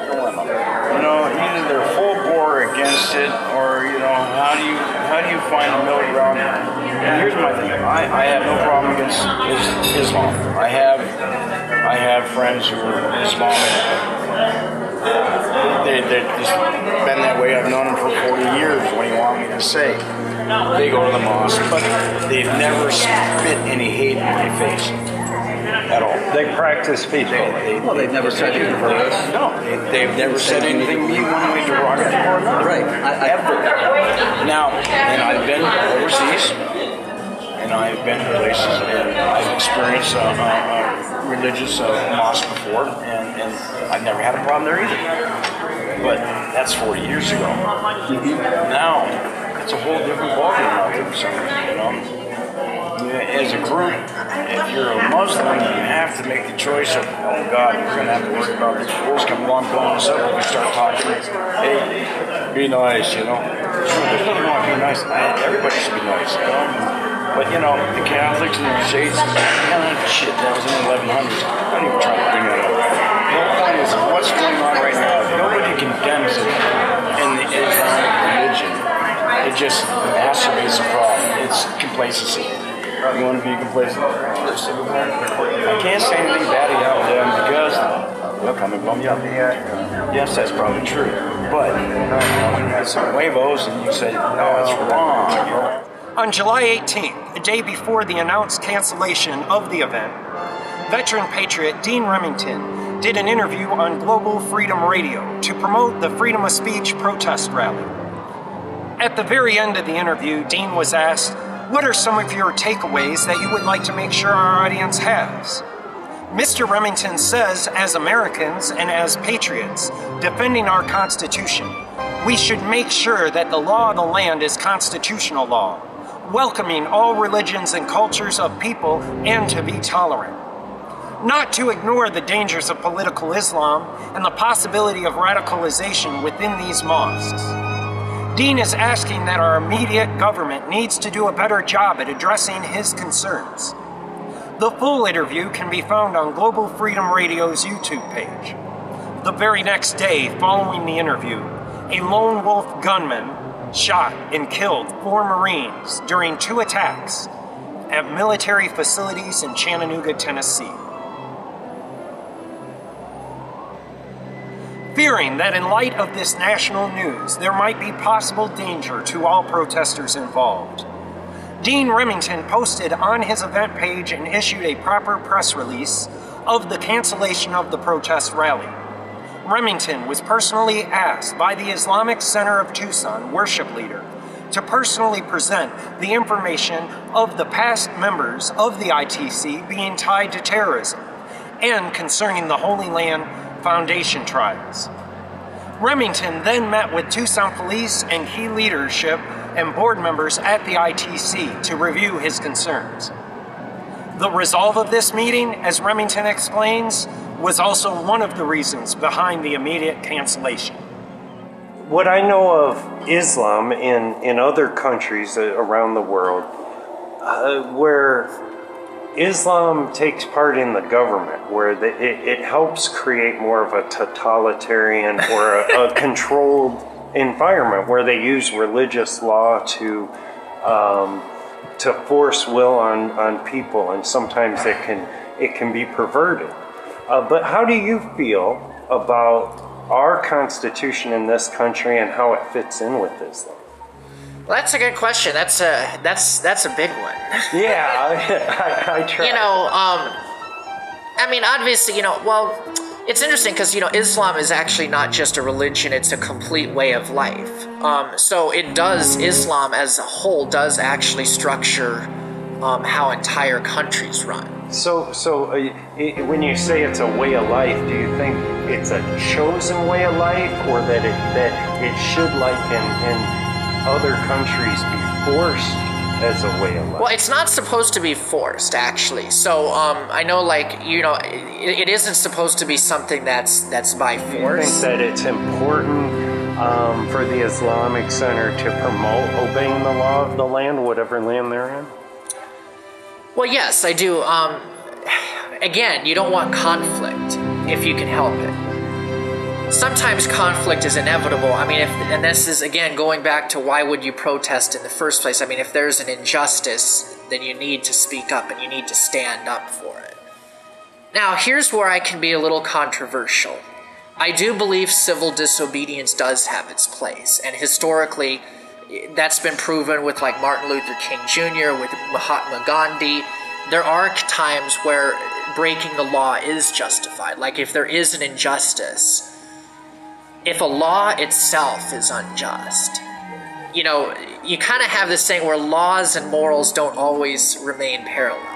Either they're full bore against it, or how do you find a middle ground? And here's my thing: I have no problem against Islam. I have friends who are Islamic. They've just been that way. I've known them for 40 years. What do you want me to say? They go to the mosque, but they've never spit any hate in my face. At all. They practice peacefully. They've never said anything for us. No, they've never said anything me one way derogatory or another. Right. Ever. Now, and I've been overseas, and I've been to places, and I've experienced religious mosque before, and I've never had a problem there either. But that's 40 years ago. Now, it's a whole different ballgame out there for some reason, As a group, if you're a Muslim, you have to make the choice of, oh God, we're going to have to worry about these fools come along blowing us up when we start talking. Hey, be nice, There's nothing wrong with being nice. Everybody should be nice, But, the Catholics and the Crusades, shit, that was in the 1100s. Don't even try to bring that up. The whole point is, what's going on right now? Nobody condemns it in the Islamic religion. It just exacerbates the problem. It's complacency. You want to be complacent? I can't say anything bad about them because, look, I'm going to bum you up. Yes, that's probably true. But when you have some huevos and you say, no, it's wrong. On July 18th, the day before the announced cancellation of the event, veteran patriot Dean Remington did an interview on Global Freedom Radio to promote the Freedom of Speech protest rally. At the very end of the interview, Dean was asked, what are some of your takeaways that you would like to make sure our audience has? Mr. Remington says, as Americans and as patriots defending our Constitution, we should make sure that the law of the land is constitutional law, welcoming all religions and cultures of people and to be tolerant. Not to ignore the dangers of political Islam and the possibility of radicalization within these mosques. Dean is asking that our immediate government needs to do a better job at addressing his concerns. The full interview can be found on Global Freedom Radio's YouTube page. The very next day following the interview, a lone wolf gunman shot and killed 4 Marines during 2 attacks at military facilities in Chattanooga, Tennessee. Fearing that in light of this national news, there might be possible danger to all protesters involved, Dean Remington posted on his event page and issued a proper press release of the cancellation of the protest rally. Remington was personally asked by the Islamic Center of Tucson worship leader to personally present the information of the past members of the ITC being tied to terrorism and concerning the Holy Land Foundation trials. Remington then met with Tucson police and key leadership and board members at the ITC to review his concerns. The resolve of this meeting, as Remington explains, was also one of the reasons behind the immediate cancellation. What I know of Islam in other countries around the world, where Islam takes part in the government, where it helps create more of a totalitarian or a controlled environment where they use religious law to force will on people, and sometimes it can be perverted. But how do you feel about our Constitution in this country and how it fits in with Islam? Well, that's a good question. That's a big one. Yeah, I try. I mean, obviously, well, it's interesting because, Islam is actually not just a religion, it's a complete way of life. So Islam as a whole does actually structure how entire countries run. So when you say it's a way of life, do you think it's a chosen way of life, or that it should, like in other countries, be forced as a way of life? Well, it's not supposed to be forced, actually. So I know, it isn't supposed to be something that's by force. Do you think that it's important for the Islamic Center to promote obeying the law of the land, whatever land they're in? Well, yes, I do. Again, you don't want conflict if you can help it. Sometimes conflict is inevitable. I mean, and this is, again, going back to why would you protest in the first place? I mean, if there's an injustice, then you need to speak up and you need to stand up for it. Now, here's where I can be a little controversial. I do believe civil disobedience does have its place, and historically, that's been proven with like Martin Luther King Jr., with Mahatma Gandhi. There are times where breaking the law is justified. Like if there is an injustice, if a law itself is unjust, you kind of have this thing where laws and morals don't always remain parallel.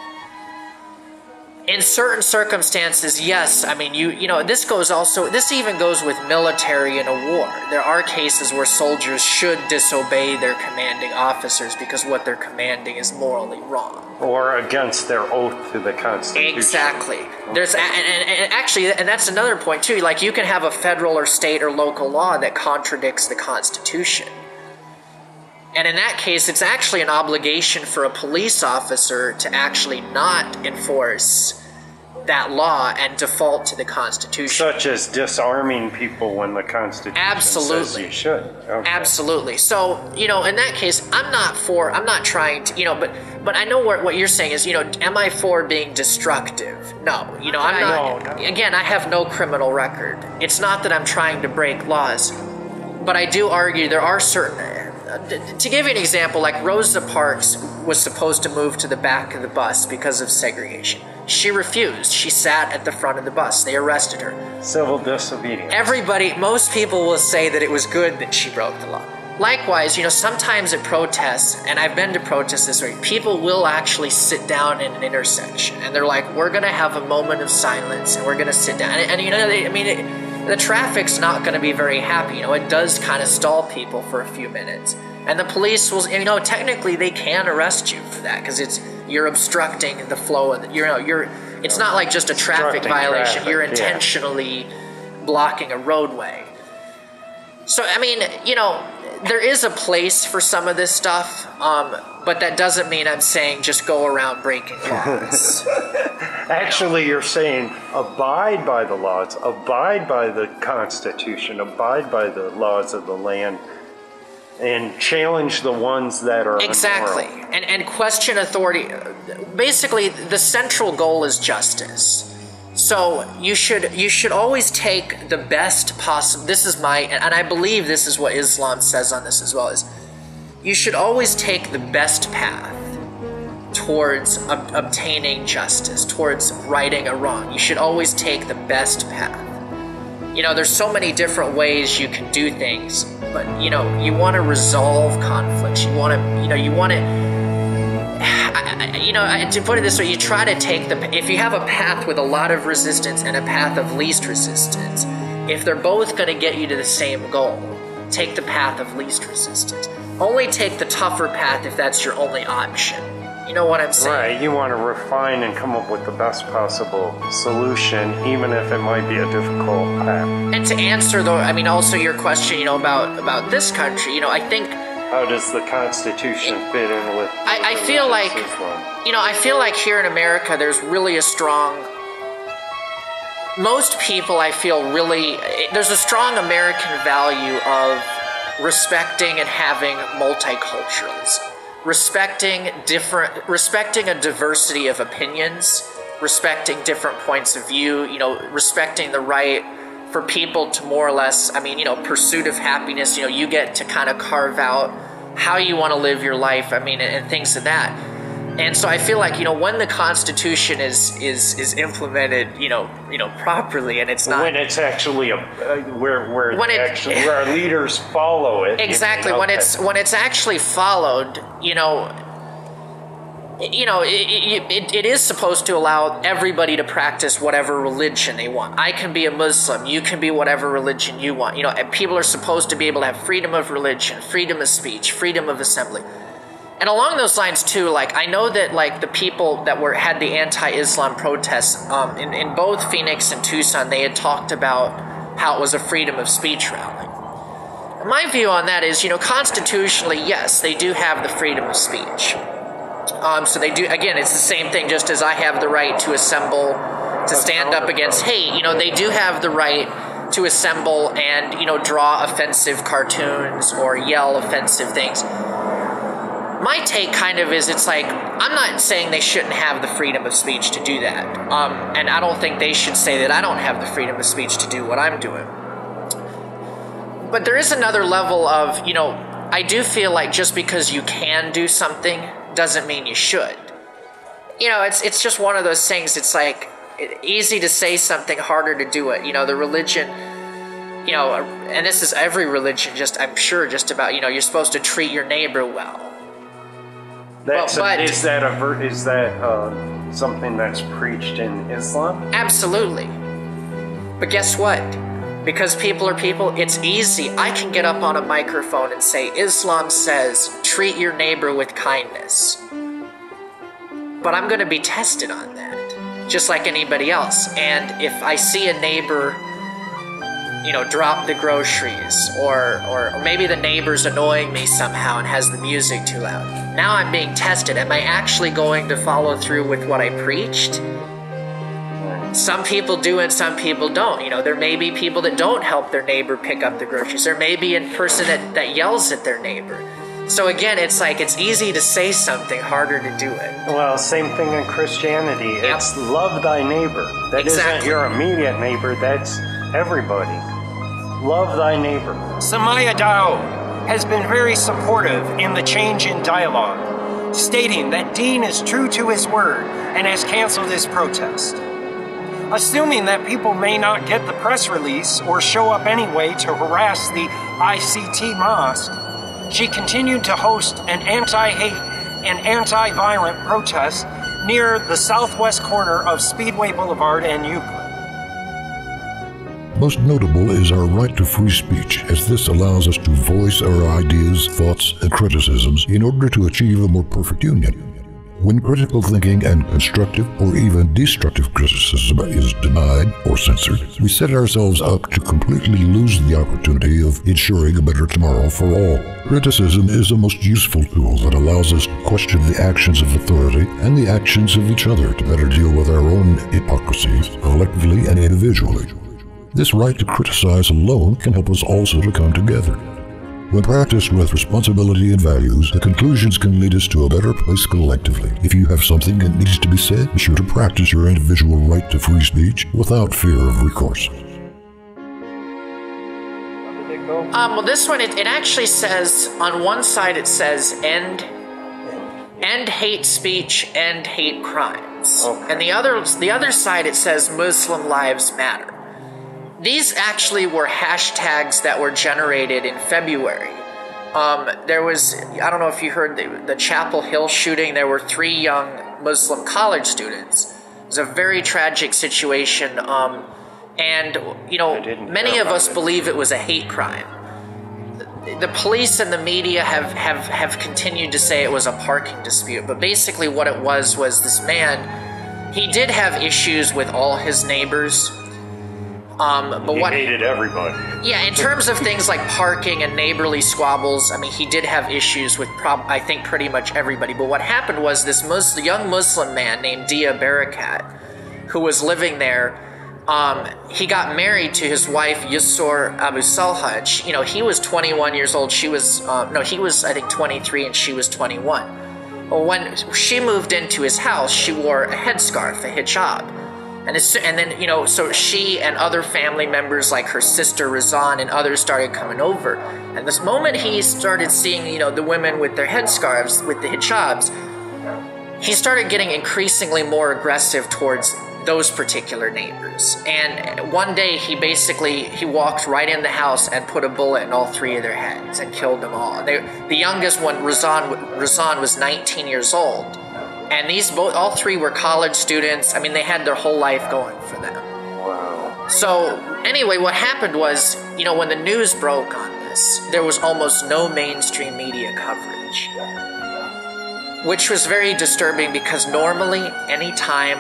In certain circumstances, yes, I mean, this even goes with military in a war. There are cases where soldiers should disobey their commanding officers because what they're commanding is morally wrong. Or against their oath to the Constitution. Exactly. There's and that's another point too. Like you can have a federal or state or local law that contradicts the Constitution. And in that case, it's actually an obligation for a police officer to actually not enforce that law and default to the Constitution. Such as disarming people when the Constitution says you should. Okay. Absolutely. So, in that case, I'm not trying to, but I know what you're saying is, am I for being destructive? No. I'm not. No. Again, I have no criminal record. It's not that I'm trying to break laws, but I do argue there are certain... To give you an example, like Rosa Parks was supposed to move to the back of the bus because of segregation. She refused. She sat at the front of the bus. They arrested her. Civil disobedience. Most people will say that it was good that she broke the law. Likewise, sometimes at protests, and I've been to protests this way, people will actually sit down in an intersection, and they're like, we're going to have a moment of silence, and we're going to sit down. The traffic's not going to be very happy. It does kind of stall people for a few minutes. And the police will, technically they can arrest you for that because you're obstructing the flow of it's not like just a traffic violation. You're intentionally blocking a roadway. So, there is a place for some of this stuff, but that doesn't mean I'm saying just go around breaking laws. Actually, you're saying abide by the laws, abide by the Constitution, abide by the laws of the land. and challenge the ones that are exactly immoral. and question authority. Basically, the central goal is justice. So you should always take the best possible. This is my, and I believe this is what Islam says on this as well, is you should always take the best path towards obtaining justice, towards righting a wrong. You should always take the best path. You know, there's so many different ways you can do things, but you know, you want to resolve conflicts. You want to, to put it this way, you try to take if you have a path with a lot of resistance and a path of least resistance, if they're both going to get you to the same goal, take the path of least resistance. Only take the tougher path if that's your only option. You know what I'm saying? Right, you want to refine and come up with the best possible solution, even if it might be a difficult path. And to answer, though, I mean, also your question, about this country, I think... How does the Constitution fit in with I feel like, Islam? I feel like here in America, there's really a strong... Most people, I feel, really... There's a strong American value of respecting and having multiculturalism. Respecting a diversity of opinions, respecting different points of view, respecting the right for people to more or less, pursuit of happiness, you get to kind of carve out how you want to live your life, and things of that. And so I feel like, when the Constitution is implemented, properly, and it's not... When it's actually where our leaders follow it. Exactly. When it's actually followed, it is supposed to allow everybody to practice whatever religion they want. I can be a Muslim. You can be whatever religion you want. People are supposed to be able to have freedom of religion, freedom of speech, freedom of assembly. And along those lines, too, I know that, the people that had the anti-Islam protests, in both Phoenix and Tucson, they had talked about how it was a freedom of speech rally. My view on that is, constitutionally, yes, they do have the freedom of speech. So they do, again, it's the same thing, just as I have the right to assemble, to stand up against hate, they do have the right to assemble and, draw offensive cartoons or yell offensive things. My take kind of is, I'm not saying they shouldn't have the freedom of speech to do that. And I don't think they should say that I don't have the freedom of speech to do what I'm doing. But there is another level of, I do feel like just because you can do something doesn't mean you should. It's just one of those things. It's easy to say something, harder to do it. The religion, and this is every religion, I'm sure just about, you're supposed to treat your neighbor well. Is that something that's preached in Islam? Absolutely. But guess what? Because people are people, it's easy. I can get up on a microphone and say, Islam says, treat your neighbor with kindness. But I'm going to be tested on that, just like anybody else. And if I see a neighbor, drop the groceries, or maybe the neighbor's annoying me somehow and has the music too loud. Now I'm being tested. Am I actually going to follow through with what I preached? Some people do and some people don't. There may be people that don't help their neighbor pick up the groceries. There may be a person that yells at their neighbor. So again, it's easy to say something, harder to do it. Well, same thing in Christianity. Yep. It's love thy neighbor. That isn't your immediate neighbor, that's everybody. Love thy neighbor. Samaya Dao has been very supportive in the change in dialogue, stating that Dean is true to his word and has canceled his protest. Assuming that people may not get the press release or show up anyway to harass the ICT mosque, she continued to host an anti-hate and anti-violent protest near the southwest corner of Speedway Boulevard and Euclid. Most notable is our right to free speech, as this allows us to voice our ideas, thoughts, and criticisms in order to achieve a more perfect union. When critical thinking and constructive or even destructive criticism is denied or censored, we set ourselves up to completely lose the opportunity of ensuring a better tomorrow for all. Criticism is a most useful tool that allows us to question the actions of authority and the actions of each other to better deal with our own hypocrisies, collectively and individually. This right to criticize alone can help us also to come together. When practiced with responsibility and values, the conclusions can lead us to a better place collectively. If you have something that needs to be said, be sure to practice your individual right to free speech without fear of recourse. Well, this one, it actually says, on one side it says end hate speech, end hate crimes. Okay. And the other side it says Muslim lives matter. These actually were hashtags that were generated in February. There was, I don't know if you heard the Chapel Hill shooting. There were 3 young Muslim college students. It was a very tragic situation. And, you know, many of us believe it was a hate crime. The police and the media have continued to say it was a parking dispute, but basically what it was this man, he did have issues with all his neighbors. But he hated everybody. Yeah, in terms of things like parking and neighborly squabbles, I mean, he did have issues with, I think, pretty much everybody. But what happened was this young Muslim man named Dia Barakat, who was living there, he got married to his wife, Yusor Abu Salhaj. You know, he was 21 years old. She was, he was, I think, 23 and she was 21. Well, when she moved into his house, she wore a headscarf, a hijab. And then, you know, so she and other family members like her sister Razan and others started coming over. And this moment he started seeing, you know, the women with their headscarves, with the hijabs, he started getting increasingly more aggressive towards those particular neighbors. And one day he walked right in the house and put a bullet in all 3 of their heads and killed them all. The youngest one, Razan, was 19 years old. And all 3 were college students. I mean, they had their whole life going for them. Wow. So anyway, what happened was, you know, when the news broke on this, there was almost no mainstream media coverage, which was very disturbing because normally anytime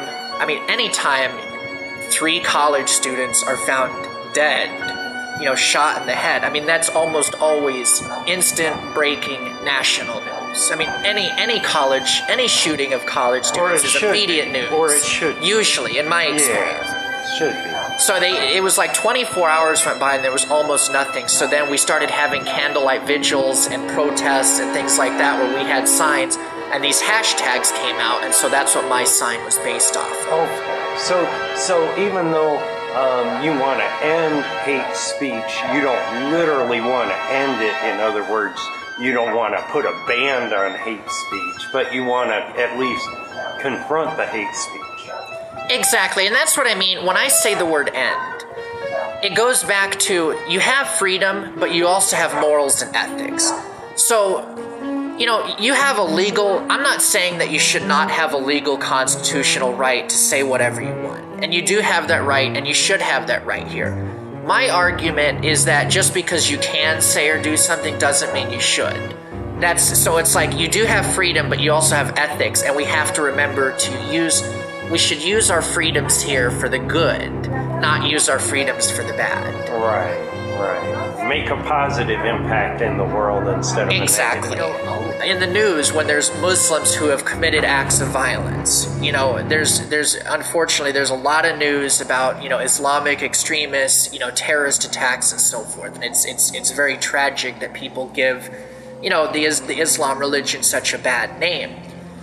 3 college students are found dead, you know, shot in the head, I mean, that's almost always instant breaking national news. I mean, any shooting of college students is immediate news. Or it should be. Usually, in my experience. Yeah, it should be. So it was like 24 hours went by and there was almost nothing. So then we started having candlelight vigils and protests and things like that where we had signs and these hashtags came out, and so that's what my sign was based off of. Okay. So even though you want to end hate speech, you don't literally want to end it. In other words, you don't want to put a ban on hate speech, but you want to at least confront the hate speech. Exactly, and that's what I mean when I say the word end. It goes back to, you have freedom, but you also have morals and ethics. So, you know, you have a legal, I'm not saying that you should not have a legal constitutional right to say whatever you want. And you do have that right, and you should have that right here. My argument is that just because you can say or do something doesn't mean you should. So it's like you do have freedom, but you also have ethics, and we have to remember we should use our freedoms here for the good, not use our freedoms for the bad. Right. Make a positive impact in the world instead of exactly. In the news, when there's Muslims who have committed acts of violence, you know, there's unfortunately there's a lot of news about, you know, Islamic extremists, you know, terrorist attacks and so forth. And it's very tragic that people give, you know, the Islam religion such a bad name.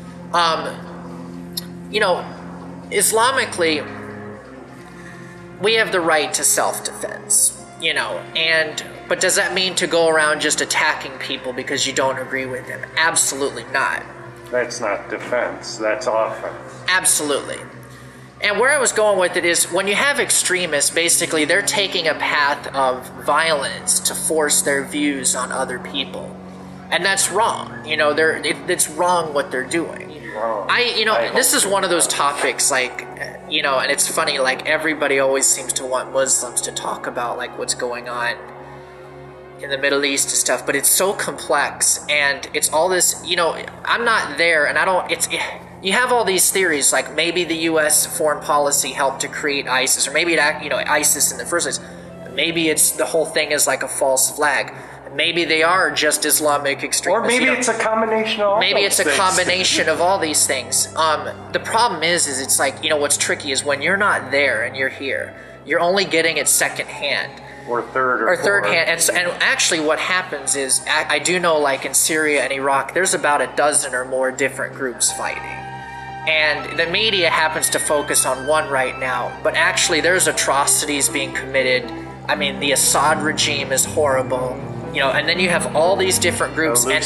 You know, Islamically, we have the right to self-defense. You know, but does that mean to go around just attacking people because you don't agree with them? Absolutely not. That's not defense, that's offense. Absolutely. And where I was going with it is, when you have extremists, basically they're taking a path of violence to force their views on other people. And that's wrong. You know, it's wrong what they're doing. This is one of those topics, like, you know, and it's funny, like, everybody always seems to want Muslims to talk about, like, what's going on in the Middle East and stuff, but it's so complex, and it's all this, you know, I'm not there, and you have all these theories, like, maybe the U.S. foreign policy helped to create ISIS, or maybe ISIS in the first place, maybe the whole thing is like a false flag. Maybe they are just Islamic extremists. Or maybe it's a combination of all Maybe those it's a things. combination of all these things. The problem is it's like, you know, what's tricky is when you're not there and you're here, you're only getting it secondhand. Or third hand. And actually what happens is, I do know, like in Syria and Iraq, there's about a dozen or more different groups fighting. And the media happens to focus on one right now, but actually there's atrocities being committed. I mean, the Assad regime is horrible, you know, and then you have all these different groups. You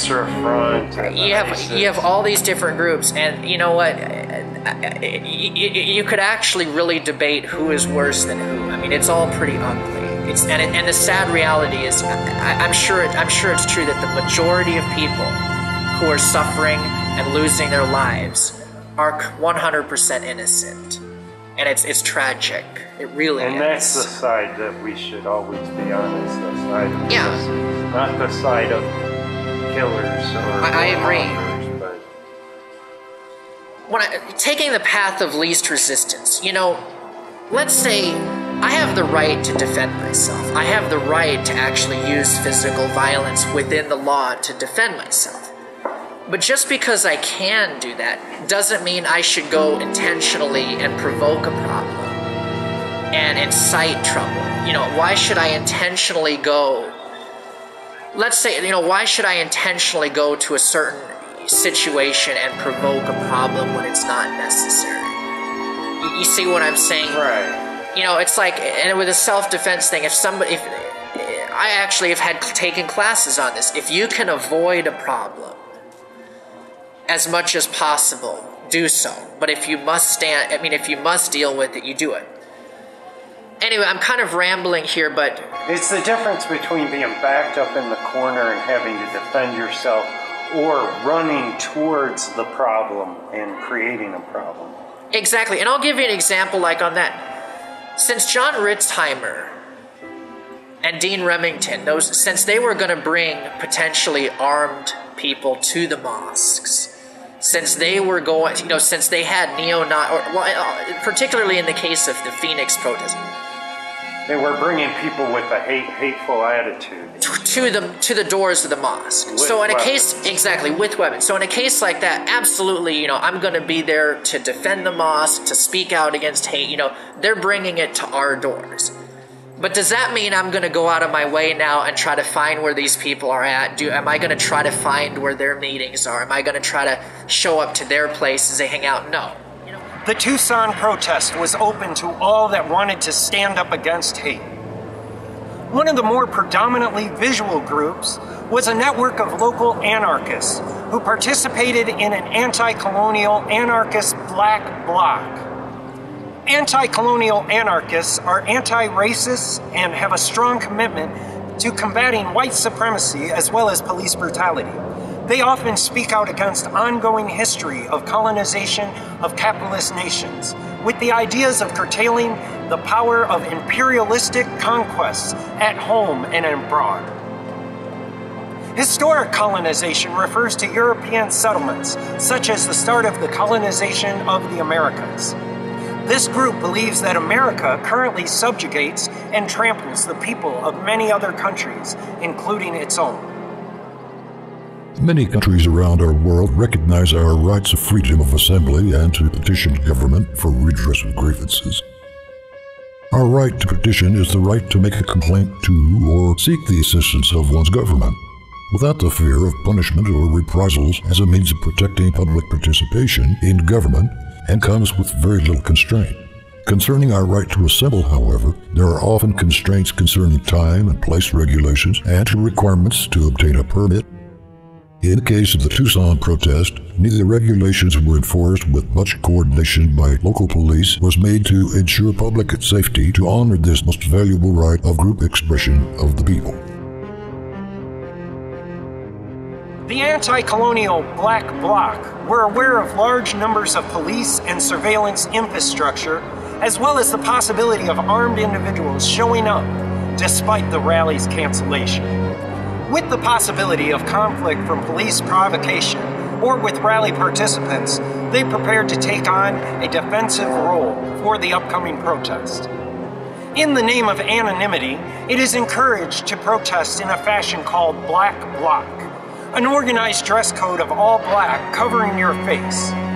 have all these different groups, and you know what? You could actually really debate who is worse than who. I mean, it's all pretty ugly. And the sad reality is, I'm sure it's true that the majority of people who are suffering and losing their lives are 100% innocent, and it's tragic. It really is. And that's the side that we should always be on, is the side of innocence, not the side of killers or I agree. But taking the path of least resistance, you know, let's say I have the right to defend myself. I have the right to actually use physical violence within the law to defend myself. But just because I can do that doesn't mean I should go intentionally and provoke a problem and incite trouble. You know, why should I intentionally go, let's say, you know, why should I intentionally go to a certain situation and provoke a problem when it's not necessary? You see what I'm saying? right. You know, it's like, and with a self-defense thing, if I actually have had taken classes on this, if you can avoid a problem as much as possible, do so. But if you must if you must deal with it, you do it. Anyway, I'm kind of rambling here, but It's the difference between being backed up in the corner and having to defend yourself, or running towards the problem and creating a problem. exactly. And I'll give you an example like on that. Since John Ritzheimer and Dean Remington, since they were going to bring potentially armed people to the mosques, since they were going, you know, since they had particularly in the case of the Phoenix protest, They were bringing people with a hateful attitude to the doors of the mosque. So in a case, exactly, with weapons. So in a case like that, absolutely, you know, I'm going to be there to defend the mosque, to speak out against hate. You know, they're bringing it to our doors. But does that mean I'm going to go out of my way now and try to find where these people are at? Am I going to try to find where their meetings are? Am I going to try to show up to their places they hang out? No. The Tucson protest was open to all that wanted to stand up against hate. One of the more predominantly visual groups was a network of local anarchists who participated in an anti-colonial anarchist black bloc. Anti-colonial anarchists are anti-racist and have a strong commitment to combating white supremacy as well as police brutality. They often speak out against ongoing history of colonization of capitalist nations, with the ideas of curtailing the power of imperialistic conquests at home and abroad. Historic colonization refers to European settlements, such as the start of the colonization of the Americas. This group believes that America currently subjugates and tramples the people of many other countries, including its own. Many countries around our world recognize our rights of freedom of assembly and to petition government for redress of grievances. Our right to petition is the right to make a complaint to or seek the assistance of one's government, without the fear of punishment or reprisals as a means of protecting public participation in government, and comes with very little constraint. Concerning our right to assemble, however, there are often constraints concerning time and place regulations and requirements to obtain a permit. In the case of the Tucson protest, neither regulations were enforced with much coordination by local police was made to ensure public safety to honor this most valuable right of group expression of the people. The anti-colonial Black Bloc were aware of large numbers of police and surveillance infrastructure, as well as the possibility of armed individuals showing up despite the rally's cancellation. With the possibility of conflict from police provocation or with rally participants, they prepared to take on a defensive role for the upcoming protest. In the name of anonymity, it is encouraged to protest in a fashion called Black Bloc, an organized dress code of all black covering your face.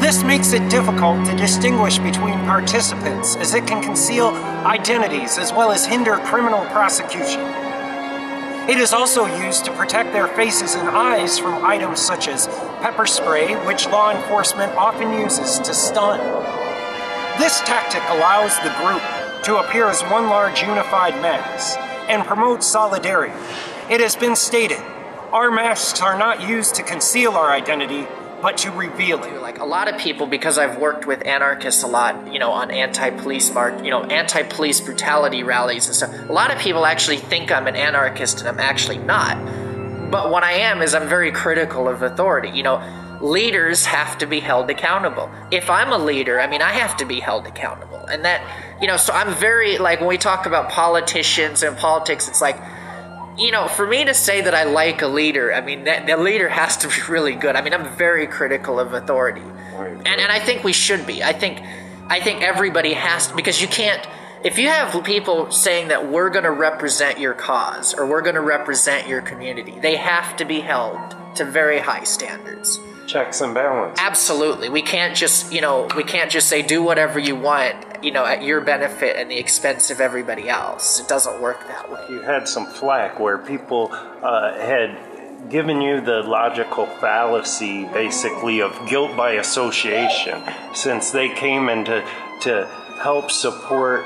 This makes it difficult to distinguish between participants, as it can conceal identities as well as hinder criminal prosecution. It is also used to protect their faces and eyes from items such as pepper spray, which law enforcement often uses to stun. This tactic allows the group to appear as one large unified mass and promotes solidarity. It has been stated, our masks are not used to conceal our identity, but to reveal it. Like a lot of people, because I've worked with anarchists a lot, on anti-police anti-police brutality rallies and stuff, a lot of people actually think I'm an anarchist and I'm actually not. But what I am is I'm very critical of authority. Leaders have to be held accountable. If I'm a leader, I have to be held accountable. And that, so I'm very, like, when we talk about politicians and politics, it's like, for me to say that I like a leader, the leader has to be really good. I'm very critical of authority. And I think we should be. I think everybody has to, because you can't, if you have people saying that we're going to represent your cause or we're going to represent your community, they have to be held to very high standards. Checks and balance. Absolutely. We can't just, say do whatever you want, at your benefit and the expense of everybody else. It doesn't work that way. You had some flack where people had given you the logical fallacy, basically, of guilt by association, since they came in to help support,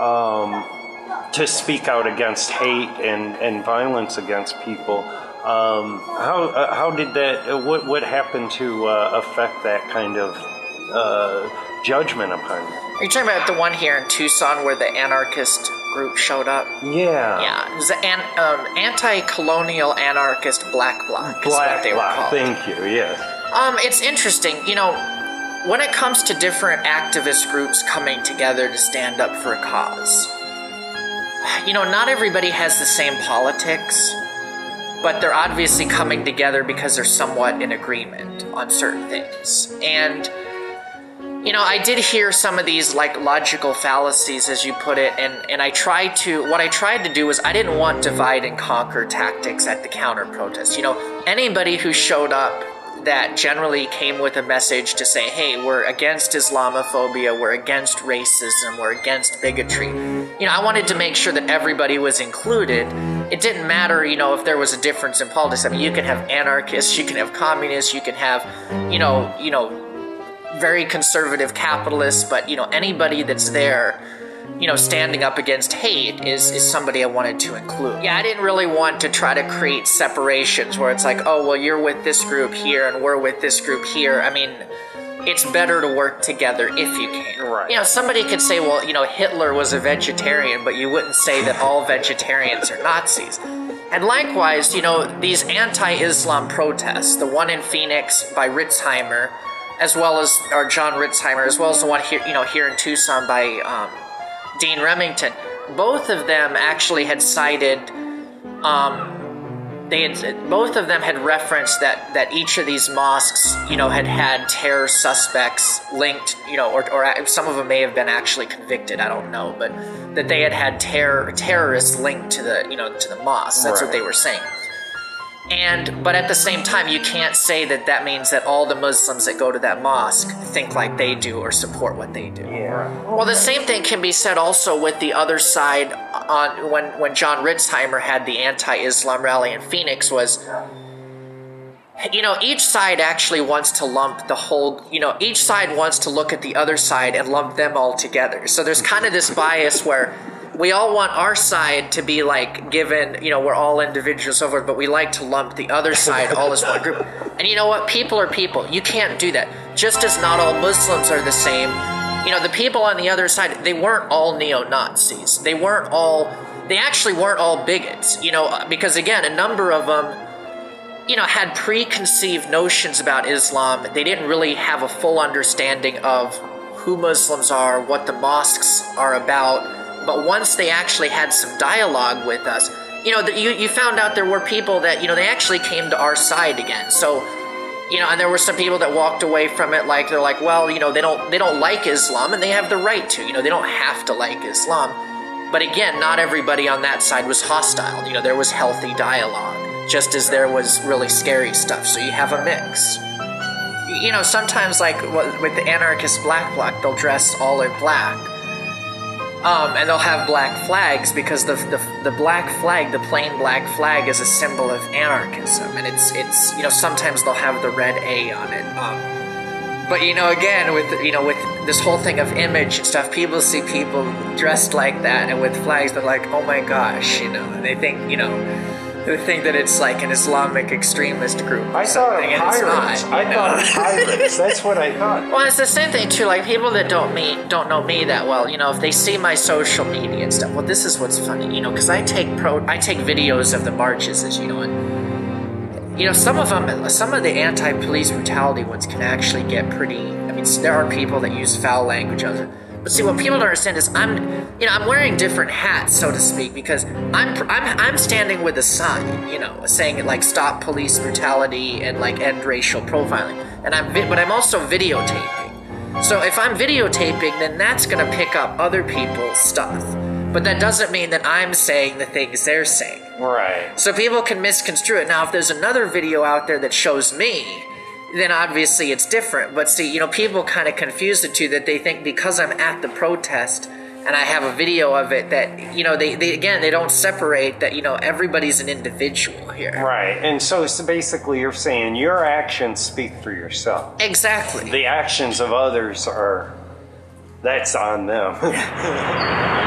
to speak out against hate and violence against people. How did that, what happened to affect that kind of judgment upon you? Are you talking about the one here in Tucson where the anarchist group showed up? Yeah. Yeah, it was the anti-colonial anarchist Black Bloc. Black Bloc, thank you, yes. It's interesting, when it comes to different activist groups coming together to stand up for a cause, not everybody has the same politics, but they're obviously coming together because they're somewhat in agreement on certain things. And, I did hear some of these, like, logical fallacies, as you put it, and what I tried to do was I didn't want divide and conquer tactics at the counter-protest. Anybody who showed up that generally came with a message to say, hey, we're against Islamophobia, we're against racism, we're against bigotry. I wanted to make sure that everybody was included. It didn't matter, if there was a difference in politics. You can have anarchists, you can have communists, you can have, very conservative capitalists, but, anybody that's there, standing up against hate is somebody I wanted to include. Yeah, I didn't really want to try to create separations where it's like, oh, well, you're with this group here and we're with this group here. It's better to work together if you can. Right. Somebody could say, well, Hitler was a vegetarian, but you wouldn't say that all vegetarians are Nazis. And likewise, these anti-Islam protests, the one in Phoenix by Ritzheimer, as well as, or John Ritzheimer, as well as the one here, here in Tucson by Dean Remington, both of them actually had cited, both of them had referenced that each of these mosques, had terror suspects linked, or some of them may have been actually convicted, I don't know, but that they had terrorists linked to the, to the mosques. That's what they were saying. But at the same time, you can't say that means that all the Muslims that go to that mosque think like they do or support what they do. Yeah. Well, the same thing can be said also with the other side on when John Ritzheimer had the anti-Islam rally in Phoenix was, each side actually wants to lump the whole, each side wants to look at the other side and lump them all together. So there's kind of this bias where we all want our side to be like given, we're all individuals and so forth, but we like to lump the other side all as one group. And you know what? People are people. You can't do that. Just as not all Muslims are the same, the people on the other side, they weren't all neo-Nazis. They actually weren't all bigots, because again, a number of them, had preconceived notions about Islam. They didn't really have a full understanding of who Muslims are, what the mosques are about. But once they actually had some dialogue with us, you found out there were people that, they actually came to our side again. So, and there were some people that walked away from it like, they're like, well, they don't like Islam and they have the right to, they don't have to like Islam. But again, not everybody on that side was hostile. There was healthy dialogue, just as there was really scary stuff. So you have a mix. you know, sometimes like with the anarchist black bloc, they'll dress all in black. And they'll have black flags because the black flag, the plain black flag, is a symbol of anarchism, and it's you know, sometimes they'll have the red A on it. But you know, again, with this whole thing of image and stuff, people see people dressed like that and with flags, they're like, oh my gosh, you know, and they think, you know, they think that it's like an Islamic extremist group. I thought of pirates. I thought of pirates. That's what I thought. Well, it's the same thing too. Like people that don't know me that well, you know, if they see my social media and stuff. Well, this is what's funny, you know, because I take videos of the marches, as you know, and you know, some of the anti-police brutality ones can actually get pretty. I mean, there are people that use foul language on it. But see, what people don't understand is I'm wearing different hats, so to speak, because I'm standing with a sign, you know, saying like stop police brutality and like end racial profiling, and but I'm also videotaping. So if I'm videotaping, then that's gonna pick up other people's stuff. But that doesn't mean that I'm saying the things they're saying. Right. So people can misconstrue it. Now, if there's another video out there that shows me, then obviously it's different. But see, you know, people kind of confuse the two, that they think because I'm at the protest and I have a video of it that, you know, they don't separate that, you know, everybody's an individual here. Right. And so basically you're saying your actions speak for yourself. Exactly. The actions of others that's on them.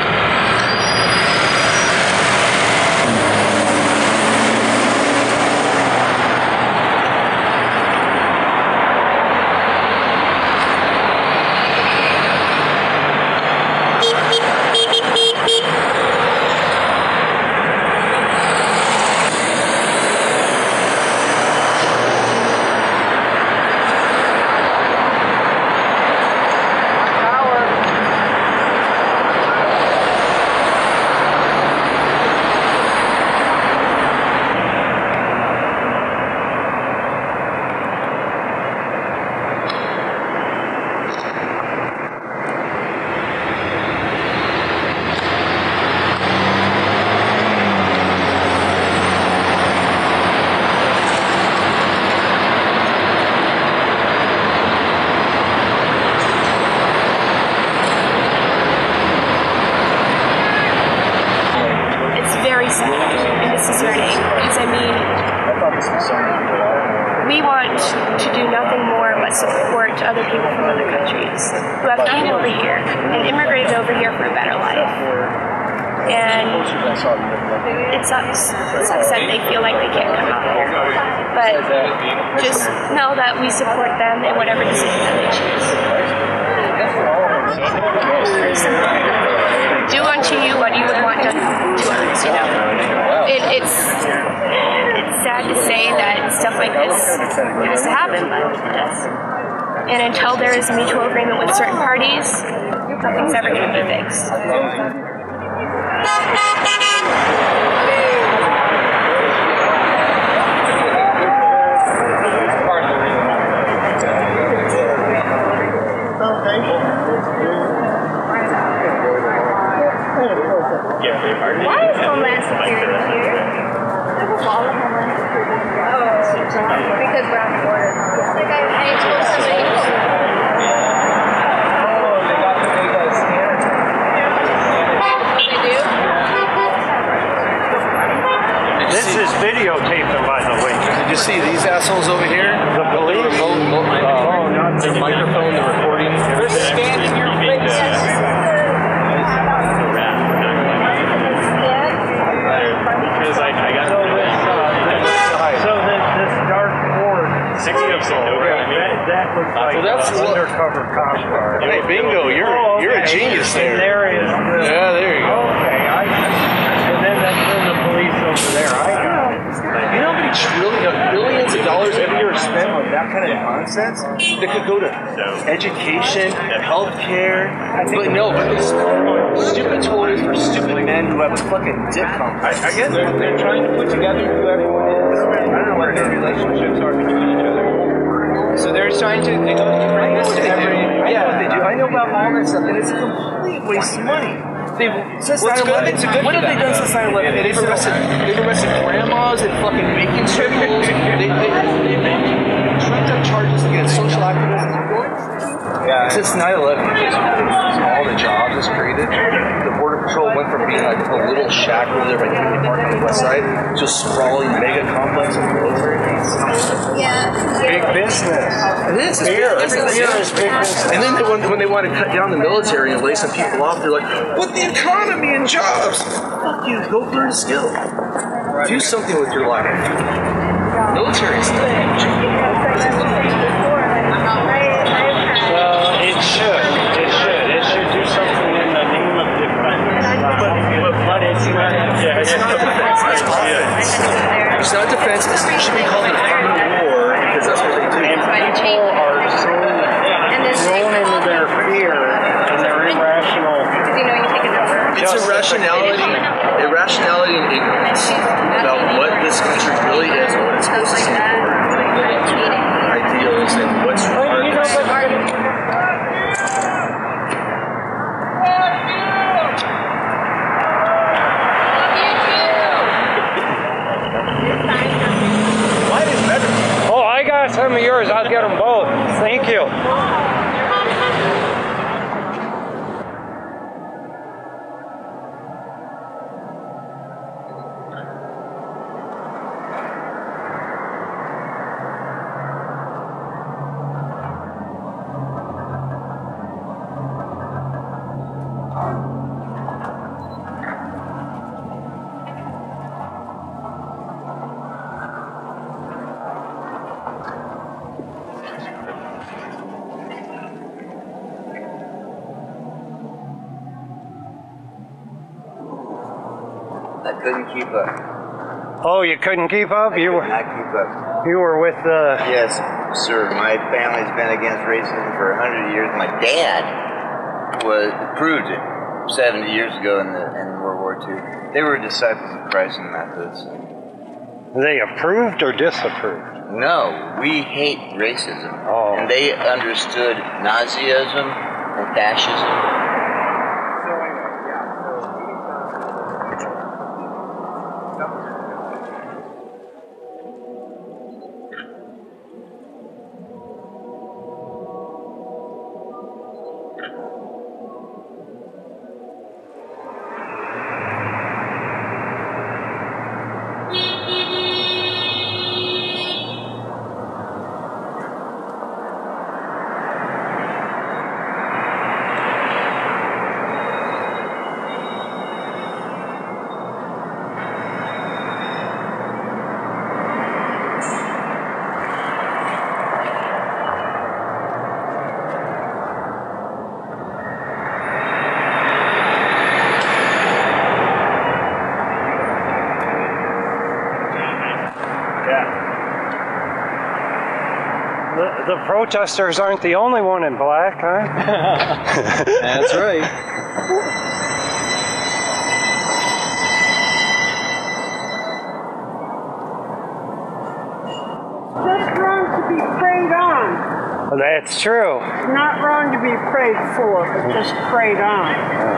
We want to do nothing more but support other people from other countries who have came over here and immigrated over here for a better life. And it sucks. It sucks that they feel like they can't come out here. But just know that we support them in whatever decision that they choose. Very simple. Do unto you what you would want done to others, you know. It's sad to say that stuff like this has to happen, but it does. And until there is a mutual agreement with certain parties, nothing's ever going to be fixed. Why is Homeland Security here? There's a wall of Homeland Security. Because we're on the border. Like I told somebody. They got the big scanner. They do? This is videotaping, by the way. Did you see these assholes over here? The police? Their microphone, the recording. They're scanning your face. Because I got So this dark board, 60 of some that looks like that's an undercover cop car. Hey, bingo, you're a genius there. And there is the, yeah, there you go. Okay, and then that's the police over there. I got it. You know how many billions of dollars every year are spent on that kind of nonsense? That could go to education, healthcare. But no, but it's stupid toys for stupid men who have a fucking dick complex. I guess they're trying to put together who everyone is. I don't know what their relationships are between each other. So they're trying to, I know what they do. I know about all that stuff, and it's a complete waste of money. Since 9/11, what have they done since 9/11? They've arrested grandmas and fucking bacon circles. They trumped up charges against social activists. Yeah. Since 9/11, all the jobs was created. The Border Patrol went from being like a little shack over there by Kennedy Park on the west side to a sprawling mega complex of military base. Yeah. Big business. It is. It's big business. Beer is big business. And then when they want to cut down the military and lay some people off, they're like, "But the economy and jobs." Fuck you. Go learn a skill. Do something with your life. Military is thing. Well, it should. It should. It should do something in the name of defense. But it's not. Yeah, it's not defense. It's offense. It's not defense. It should be called an armed war because that's what they do. And people are so thrown into their fear and their irrational. It's irrationality and ignorance about what this country really is and what it's supposed to stand for, ideals, and what's required. Oh, I got some of yours. I'll get them both. Thank you. I couldn't keep up. Oh, you couldn't keep up? I could not keep up. You were with the... Yes, sir. My family's been against racism for 100 years. My dad proved it 70 years ago in World War II. They were disciples of Christ and Methodists. They approved or disapproved? No, we hate racism. Oh. And they understood Nazism and fascism. The protesters aren't the only one in black, huh? That's right. Just wrong to be preyed on. Well, that's true. It's not wrong to be prayed for, but just preyed on.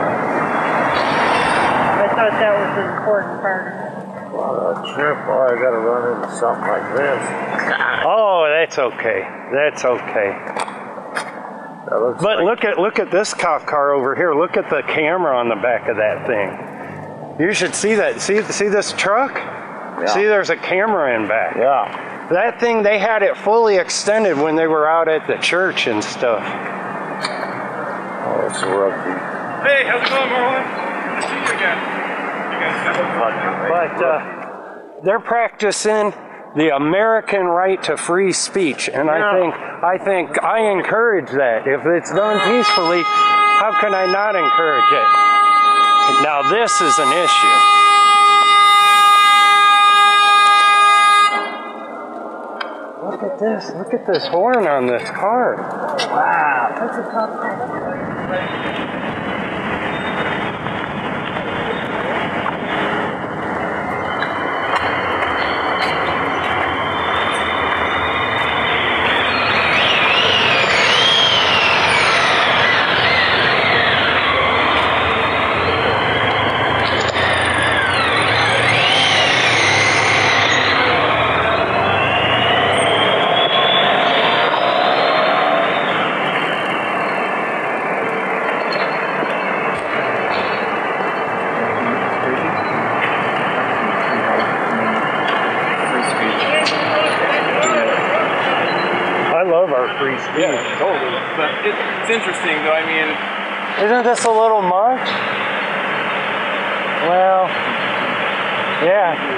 I thought that was an important part of it. Well, a trip, I gotta run into something like this. Oh, that's okay. That's okay. But look at this cop car over here. Look at the camera on the back of that thing. You should see that. See this truck? Yeah. See, there's a camera in back. Yeah. That thing, they had it fully extended when they were out at the church and stuff. Oh, it's rugby. Hey, how's it going, Marlon? Good to see you again. But they're practicing the American right to free speech, and I think I encourage that. If it's done peacefully, how can I not encourage it? Now this is an issue. Look at this. Look at this horn on this car. Wow. That's a tough thing. speech. Yeah, totally. But it's interesting, though. I mean, isn't this a little much? Well, yeah.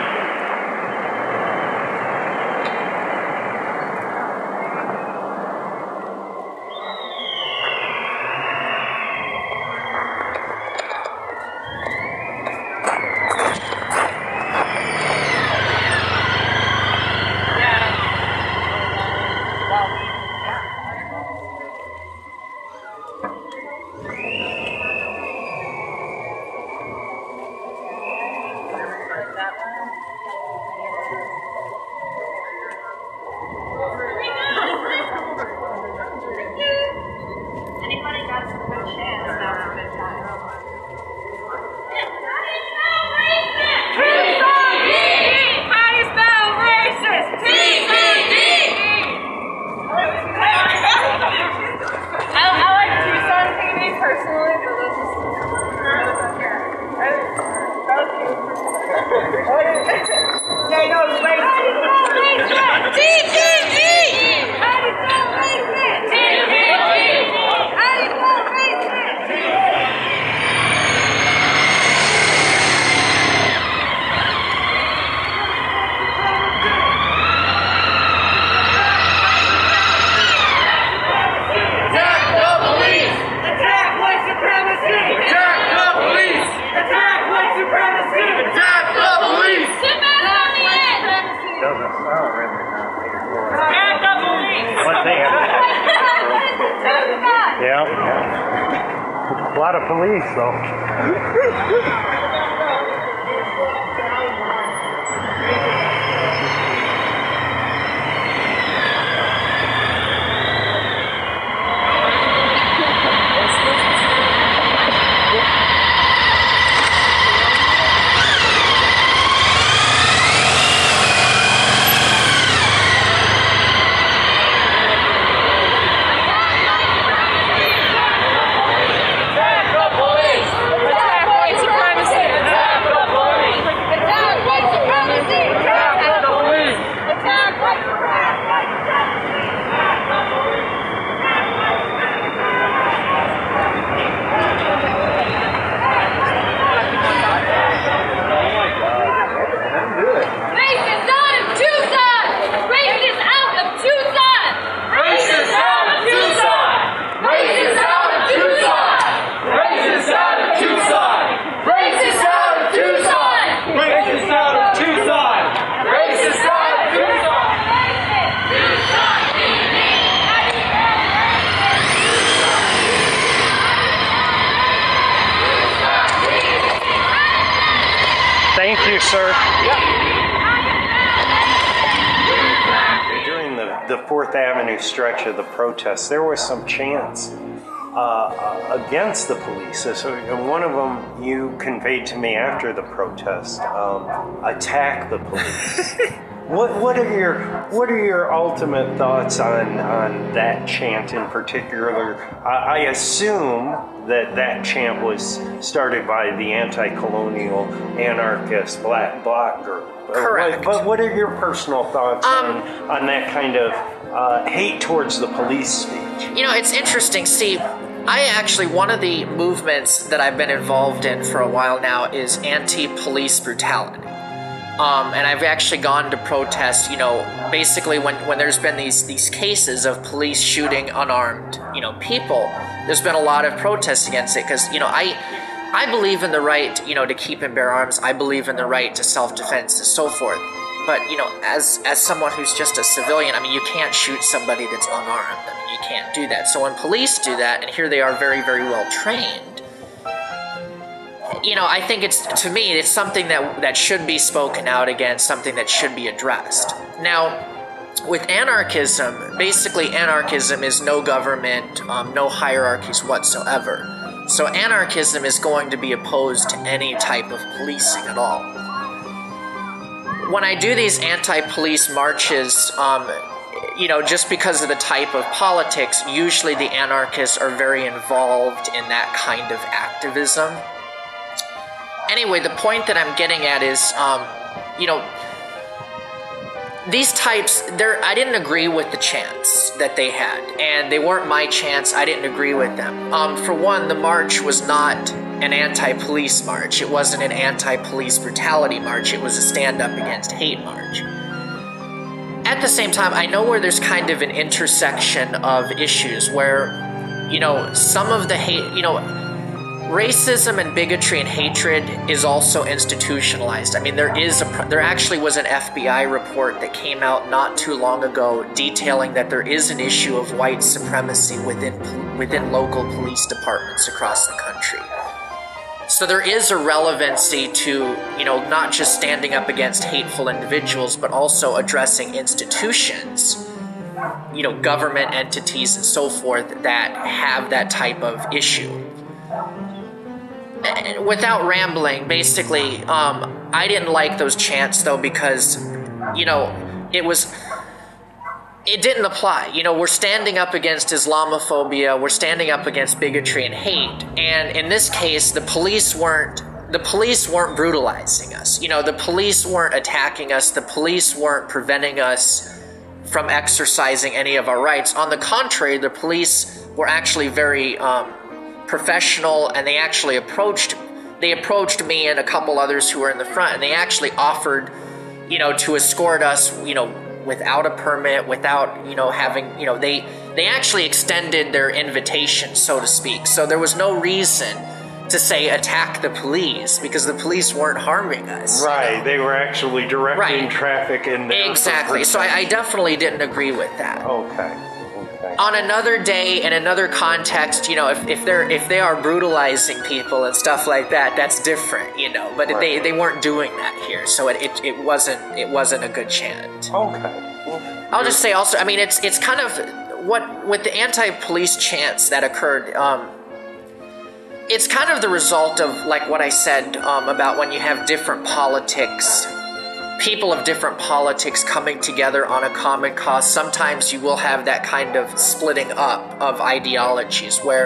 Yeah. A lot of police, though. Thank you, sir. During the 4th Avenue stretch of the protests, there was some chants against the police. So, and one of them you conveyed to me after the protest, attack the police. What are your ultimate thoughts on that chant in particular? I assume that chant was started by the anti-colonial anarchist Black Bloc group. Correct. But what are your personal thoughts on that kind of hate towards the police speech? You know, it's interesting. See, one of the movements that I've been involved in for a while now is anti-police brutality. And I've actually gone to protest, you know, basically when there's been these cases of police shooting unarmed, you know, people, there's been a lot of protests against it because, you know, I believe in the right, you know, to keep and bear arms. I believe in the right to self-defense and so forth. But, you know, as someone who's just a civilian, I mean, you can't shoot somebody that's unarmed. I mean, you can't do that. So when police do that, and here they are very, very well trained, you know, I think to me, it's something that should be spoken out against, something that should be addressed. Now, with anarchism, basically anarchism is no government, no hierarchies whatsoever. So anarchism is going to be opposed to any type of policing at all. When I do these anti-police marches, you know, just because of the type of politics, usually the anarchists are very involved in that kind of activism. Anyway, the point that I'm getting at is, you know, these types, I didn't agree with the chants that they had, and they weren't my chants. I didn't agree with them. For one, the march was not an anti-police march. It wasn't an anti-police brutality march. It was a stand-up against hate march. At the same time, I know where there's kind of an intersection of issues where, you know, some of the hate, you know, racism and bigotry and hatred is also institutionalized. I mean, there actually was an FBI report that came out not too long ago detailing that there is an issue of white supremacy within local police departments across the country. So there is a relevancy to, you know, not just standing up against hateful individuals, but also addressing institutions, you know, government entities and so forth that have that type of issue. Without rambling, basically, I didn't like those chants, though, because, you know, it didn't apply. You know, we're standing up against Islamophobia, we're standing up against bigotry and hate, and in this case, the police weren't brutalizing us. You know, the police weren't attacking us, the police weren't preventing us from exercising any of our rights. On the contrary, the police were actually very professional, and they actually approached me and a couple others who were in the front, and they actually offered, you know, to escort us, you know, without a permit, without, you know, having, you know, they actually extended their invitation, so to speak. So there was no reason to say attack the police, because the police weren't harming us. Right, you know? they were actually directing traffic in there. Exactly, so I definitely didn't agree with that. Okay. On another day, in another context, you know, if they are brutalizing people and stuff like that, that's different, you know. But right. they weren't doing that here, so it wasn't a good chant. Okay. Well, I'll just say also, I mean, it's kind of what with the anti-police chants that occurred. It's kind of the result of, like what I said about when you have different politics. People of different politics coming together on a common cause. Sometimes you will have that kind of splitting up of ideologies where,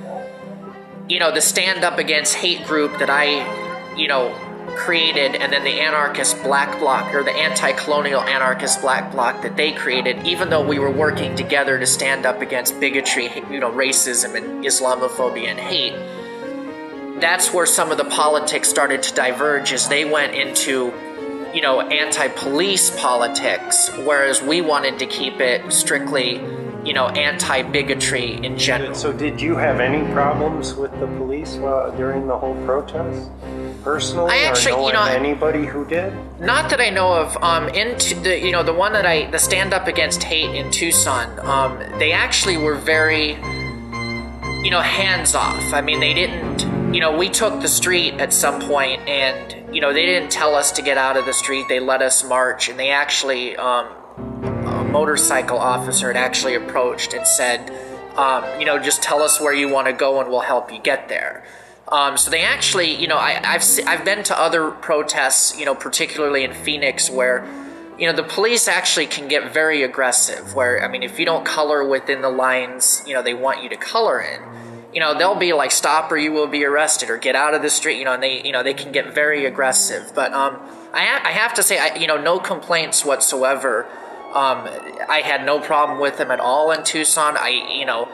you know, the stand up against hate group that I, you know, created, and then the anarchist black bloc, or the anti-colonial anarchist black bloc that they created, even though we were working together to stand up against bigotry, you know, racism and Islamophobia and hate, that's where some of the politics started to diverge as they went into, you know, anti-police politics, whereas we wanted to keep it strictly, you know, anti-bigotry in general. So did you have any problems with the police during the whole protest? Personally, I actually, or you know, anybody who did? Not that I know of. Into the, you know, the one that the stand up against hate in Tucson, they actually were very, you know, hands off. I mean, they didn't, you know, we took the street at some point, and, you know, they didn't tell us to get out of the street. They let us march, and they actually, a motorcycle officer had actually approached and said, you know, just tell us where you want to go and we'll help you get there. So they actually, you know, I've been to other protests, you know, particularly in Phoenix, where, you know, the police actually can get very aggressive, where, I mean, if you don't color within the lines, you know, they want you to color in, you know, they'll be like, stop or you will be arrested, or get out of the street, you know, and they can get very aggressive. But I have to say, you know, no complaints whatsoever. I had no problem with them at all in Tucson. You know,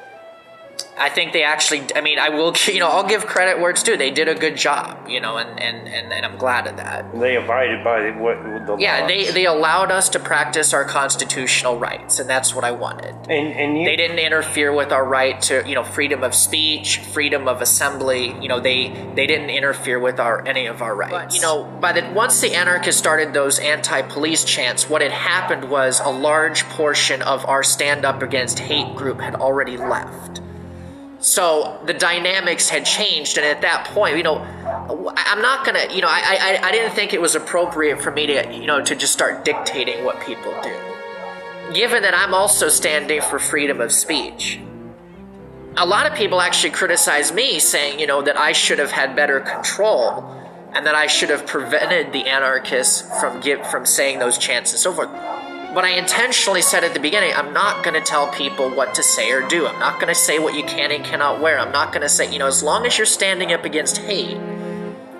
I think they actually, I mean, I will, you know, I'll give credit where it's due. They did a good job, you know, and I'm glad of that. They abided by the yeah, laws. they allowed us to practice our constitutional rights, and that's what I wanted. And they didn't interfere with our right to, you know, freedom of speech, freedom of assembly. You know, they didn't interfere with any of our rights. But, you know, once the anarchists started those anti-police chants, what had happened was a large portion of our stand-up against hate group had already left. So the dynamics had changed, and at that point, you know, I'm not gonna, you know, I didn't think it was appropriate for me to, you know, to just start dictating what people do. Given that I'm also standing for freedom of speech. A lot of people actually criticize me, saying, you know, that I should have had better control, and that I should have prevented the anarchists from saying those chants and so forth. But I intentionally said at the beginning, I'm not going to tell people what to say or do. I'm not going to say what you can and cannot wear. I'm not going to say, you know, as long as you're standing up against hate,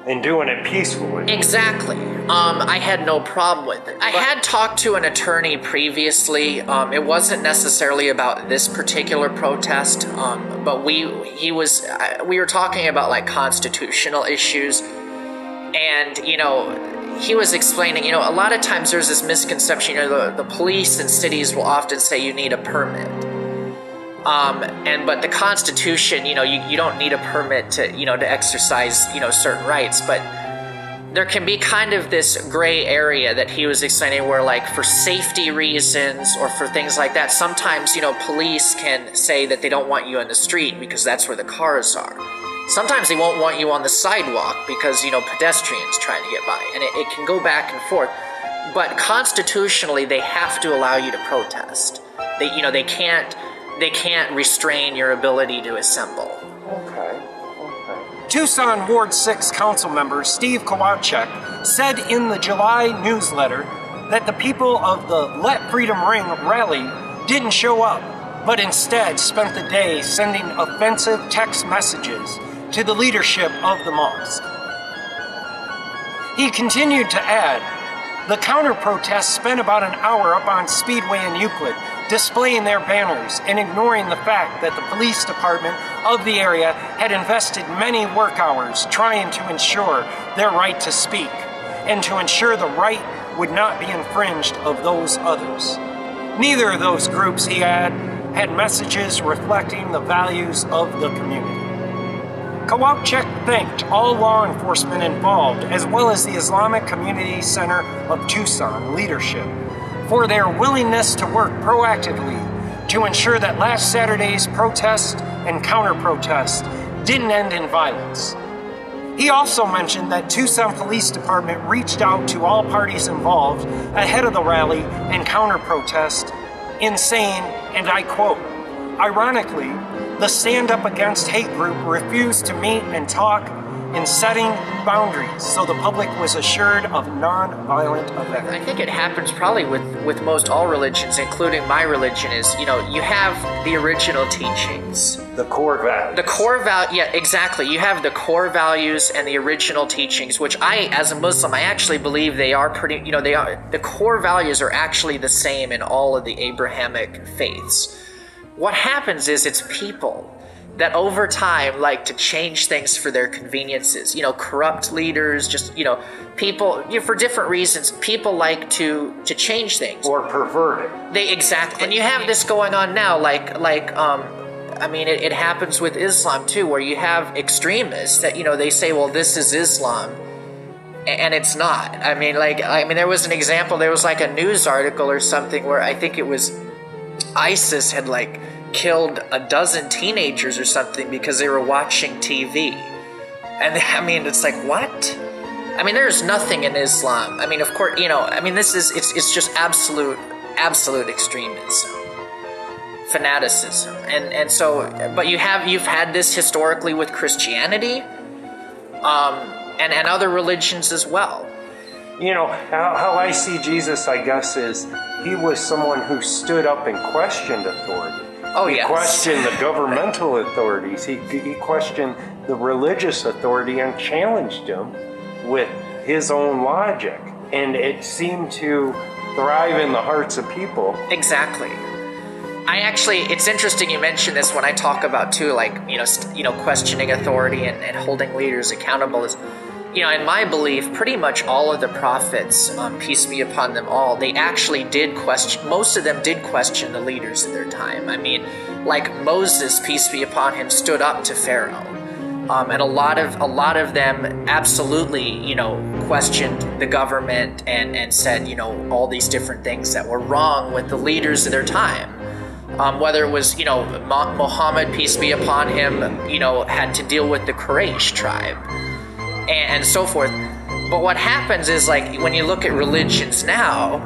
and doing it peacefully. Exactly. I had no problem with it. I had talked to an attorney previously. It wasn't necessarily about this particular protest, but we were talking about like constitutional issues, and he was explaining, a lot of times there's this misconception, the police in cities will often say you need a permit. But the Constitution, you don't need a permit to exercise, certain rights, but there can be kind of this gray area that he was explaining where, like, for safety reasons or for things like that, sometimes, police can say that they don't want you on the street because that's where the cars are. Sometimes they won't want you on the sidewalk because, pedestrians trying to get by, and it can go back and forth. But constitutionally, they have to allow you to protest. They can't restrain your ability to assemble. Okay. Tucson Ward 6 council member Steve Kowalczyk said in the July newsletter that the people of the Let Freedom Ring rally didn't show up, but instead spent the day sending offensive text messages to the leadership of the mosque. He continued to add, the counter-protests spent about an hour up on Speedway in Euclid, displaying their banners and ignoring the fact that the police department of the area had invested many work hours trying to ensure their right to speak and to ensure the right would not be infringed of those others. Neither of those groups, he had messages reflecting the values of the community. Kowalczyk thanked all law enforcement involved, as well as the Islamic Community Center of Tucson leadership, for their willingness to work proactively to ensure that last Saturday's protest and counter-protest didn't end in violence. He also mentioned that Tucson Police Department reached out to all parties involved ahead of the rally and counter-protest in saying, and I quote, ironically, the Stand Up Against Hate group refused to meet and talk in setting boundaries so the public was assured of non-violent events. I think it happens probably with most all religions, including my religion, is, you have the original teachings. The core values. The core value, yeah, exactly. You have the core values and the original teachings, which I, as a Muslim, I actually believe they are pretty, the core values are actually the same in all of the Abrahamic faiths. What happens is it's people that over time like to change things for their conveniences. Corrupt leaders, just, people, for different reasons, people like to change things. Or pervert it. Exactly. And you have this going on now, it happens with Islam too, where you have extremists that, they say, well, this is Islam, and it's not. There was an example, there was like a news article or something where I think it was ISIS had killed a dozen teenagers or something because they were watching TV. And it's like, what? There's nothing in Islam. Of course, it's just absolute extremism, fanaticism. And so, but you've had this historically with Christianity, and other religions as well. How I see Jesus, I guess, is he was someone who stood up and questioned authority. Oh, he yes. questioned the governmental authorities. He questioned the religious authority and challenged them with his own logic. And it seemed to thrive in the hearts of people. Exactly. It's interesting you mention this when I talk about, too, questioning authority and holding leaders accountable. Is, in my belief, pretty much all of the prophets, peace be upon them all, they actually did question, most of them did question the leaders of their time. Like Moses, peace be upon him, stood up to Pharaoh. And a lot of them absolutely, questioned the government and said, all these different things that were wrong with the leaders of their time. Whether it was, Muhammad, peace be upon him, had to deal with the Quraysh tribe. And so forth. But what happens is, when you look at religions now,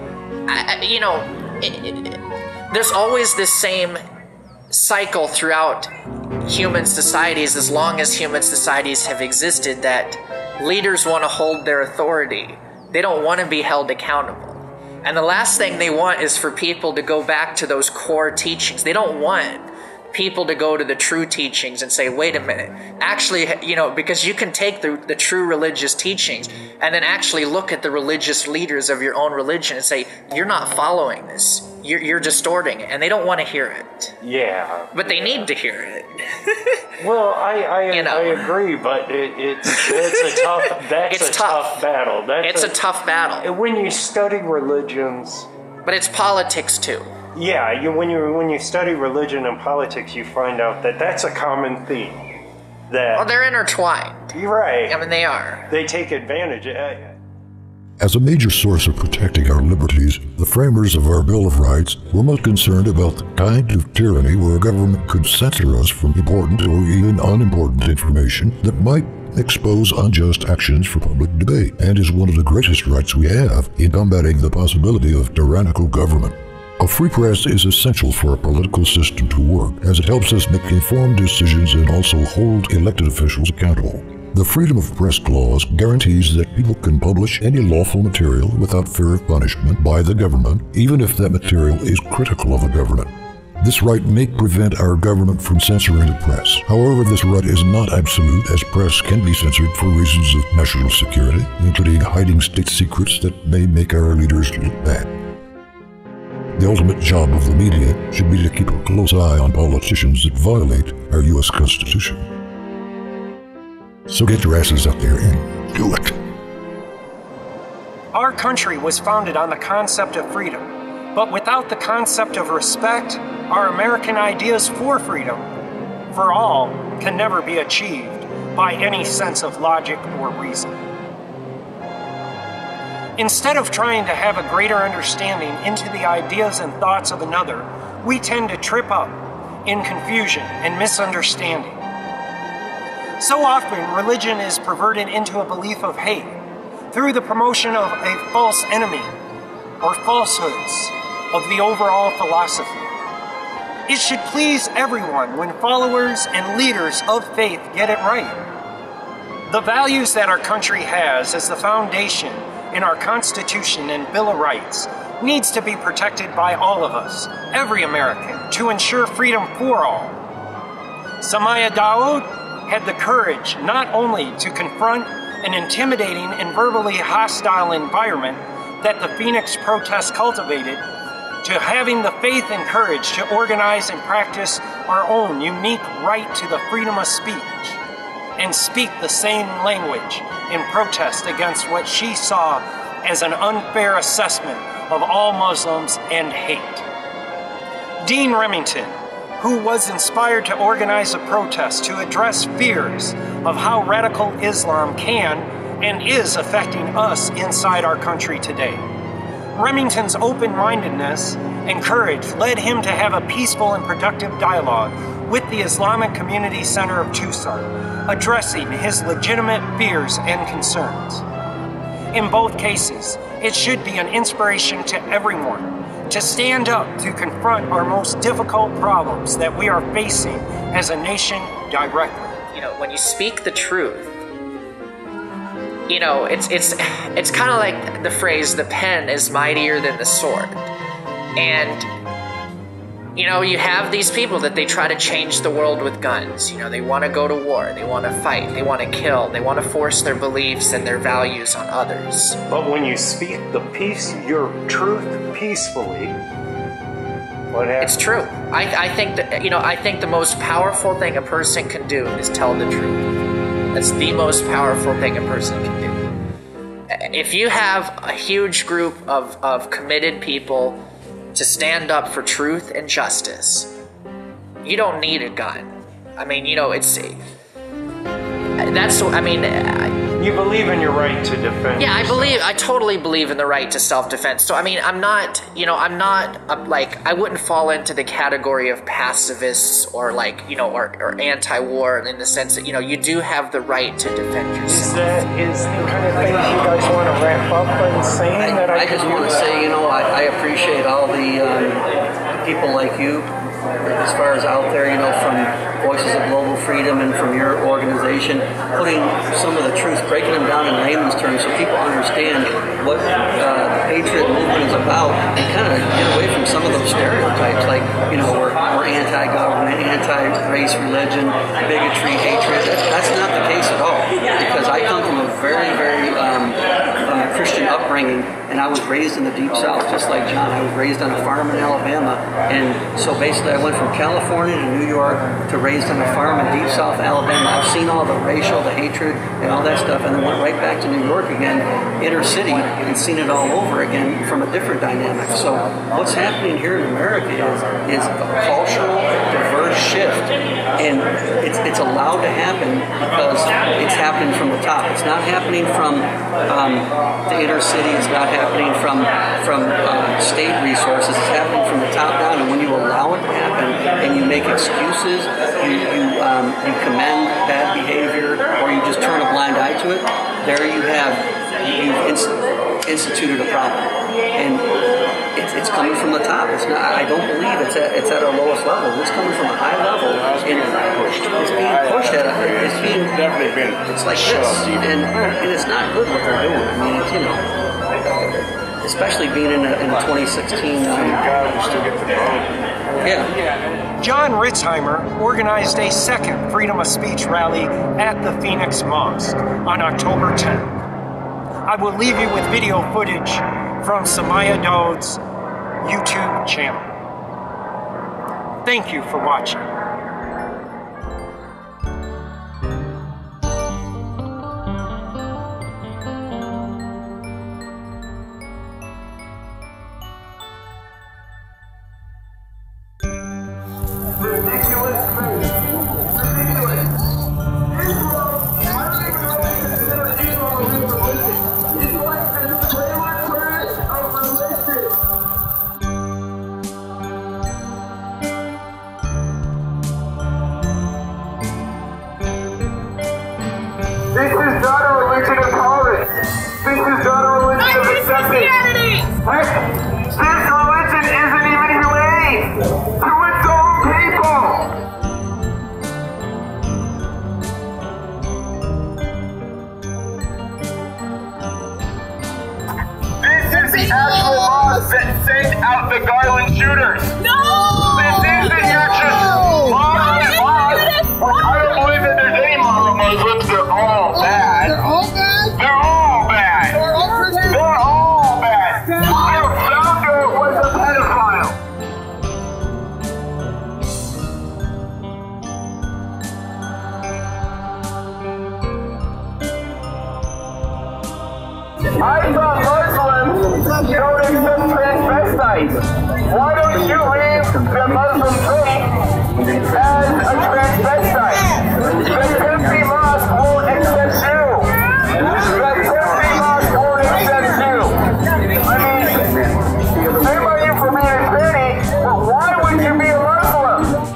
there's always this same cycle throughout human societies, as long as human societies have existed, that leaders want to hold their authority. They don't want to be held accountable. And the last thing they want is for people to go back to those core teachings. They don't want people to go to the true teachings and say, wait a minute, actually, because you can take the true religious teachings and then actually look at the religious leaders of your own religion and say, you're not following this. You're distorting it, and they don't want to hear it. Yeah. But they need to hear it. Well, I agree, but it's a tough battle. It's a tough battle. When you study religions, but it's politics too. Yeah, when you study religion and politics, you find out that that's a common theme. Well, they're intertwined. You're right. I mean, they are. They take advantage. As a major source of protecting our liberties, the framers of our Bill of Rights were most concerned about the kind of tyranny where a government could censor us from important or even unimportant information that might expose unjust actions for public debate, and is one of the greatest rights we have in combating the possibility of tyrannical government. A free press is essential for a political system to work, as it helps us make informed decisions and also hold elected officials accountable. The Freedom of Press Clause guarantees that people can publish any lawful material without fear of punishment by the government, even if that material is critical of the government. This right may prevent our government from censoring the press. However, this right is not absolute, as press can be censored for reasons of national security, including hiding state secrets that may make our leaders look bad. The ultimate job of the media should be to keep a close eye on politicians that violate our U.S. Constitution. So get your asses up there and do it. Our country was founded on the concept of freedom, but without the concept of respect, our American ideas for freedom, for all, can never be achieved by any sense of logic or reason. Instead of trying to have a greater understanding into the ideas and thoughts of another, we tend to trip up in confusion and misunderstanding. So often, religion is perverted into a belief of hate through the promotion of a false enemy or falsehoods of the overall philosophy. It should please everyone when followers and leaders of faith get it right. The values that our country has as the foundation in our Constitution and Bill of Rights needs to be protected by all of us, every American, to ensure freedom for all. Samaya Daoud had the courage not only to confront an intimidating and verbally hostile environment that the Phoenix protests cultivated, to having the faith and courage to organize and practice our own unique right to the freedom of speech, and speak the same language in protest against what she saw as an unfair assessment of all Muslims and hate. Dean Remington, who was inspired to organize a protest to address fears of how radical Islam can and is affecting us inside our country today. Remington's open-mindedness and courage led him to have a peaceful and productive dialogue with the Islamic Community Center of Tucson, addressing his legitimate fears and concerns. In both cases, it should be an inspiration to everyone to stand up to confront our most difficult problems that we are facing as a nation directly. When you speak the truth, it's kind of like the phrase, the pen is mightier than the sword. And you have these people that they try to change the world with guns. They want to go to war, they want to fight, they want to kill, they want to force their beliefs and their values on others. But when you speak your truth peacefully, what happens? It's true. I think that I think the most powerful thing a person can do is tell the truth. That's the most powerful thing a person can do. If you have a huge group of committed people to stand up for truth and justice, you don't need a gun. You believe in your right to defend yourself. I totally believe in the right to self-defense. So, I'm not, I wouldn't fall into the category of pacifists or or anti-war in the sense that, you do have the right to defend yourself. Is the kind of things you guys want to wrap up by saying that I just want to say, I appreciate all the people like you, as far as out there, from Voices of Global Freedom and from your organization, putting some of the truth, breaking them down in layman's terms so people understand what the Patriot movement is about kind of get away from some of those stereotypes, like, you know, we're anti-government, anti-race, religion, bigotry, hatred. That's not the case at all, because I come from a very, very Christian upbringing, and I was raised in the Deep South, just like John. I was raised on a farm in Alabama, and so basically I went from California to New York to raised on a farm in Deep South Alabama. I've seen all the racial, the hatred, and all that stuff, and then went right back to New York again, inner city, and seen it all over again from a different dynamic. So what's happening here in America is a cultural, diverse shift, and it's allowed to happen because it's happening from the top. It's not happening from the inner city. It's not happening from state resources. It's happening from the top down. And when you allow it to happen and you make excuses, you commend bad behavior, or you just turn a blind eye to it, there you've instituted a problem. And it's coming from the top. It's not. I don't believe it's at our lowest level. It's coming from a high level. It's being pushed. It's being definitely been. It's like this, and it's not good what they're doing. I mean, it's, you know, especially being in a 2016. Yeah. John Ritzheimer organized a second freedom of speech rally at the Phoenix Mosque on October 10th. I will leave you with video footage from Samaya Dode's YouTube channel. Thank you for watching. This is not a religion of tolerance. This is not a religion of acceptance. Heck, this religion isn't even humane to its own people. This is the actual mosque that sent out the Garland shooters. No! This isn't your just mosque. I don't believe that there's any Muslims. They're all bad. They're all bad? They're all bad. They're all bad. Their founder was a pedophile. I thought Muslims don't accept transvestites. Why don't you leave the Muslim faith as a transvestite? The Tempe Mosque won't accept you. The Tempe Mosque won't accept you. I mean, shame on you for being a Hispanic, but why would you be a Muslim?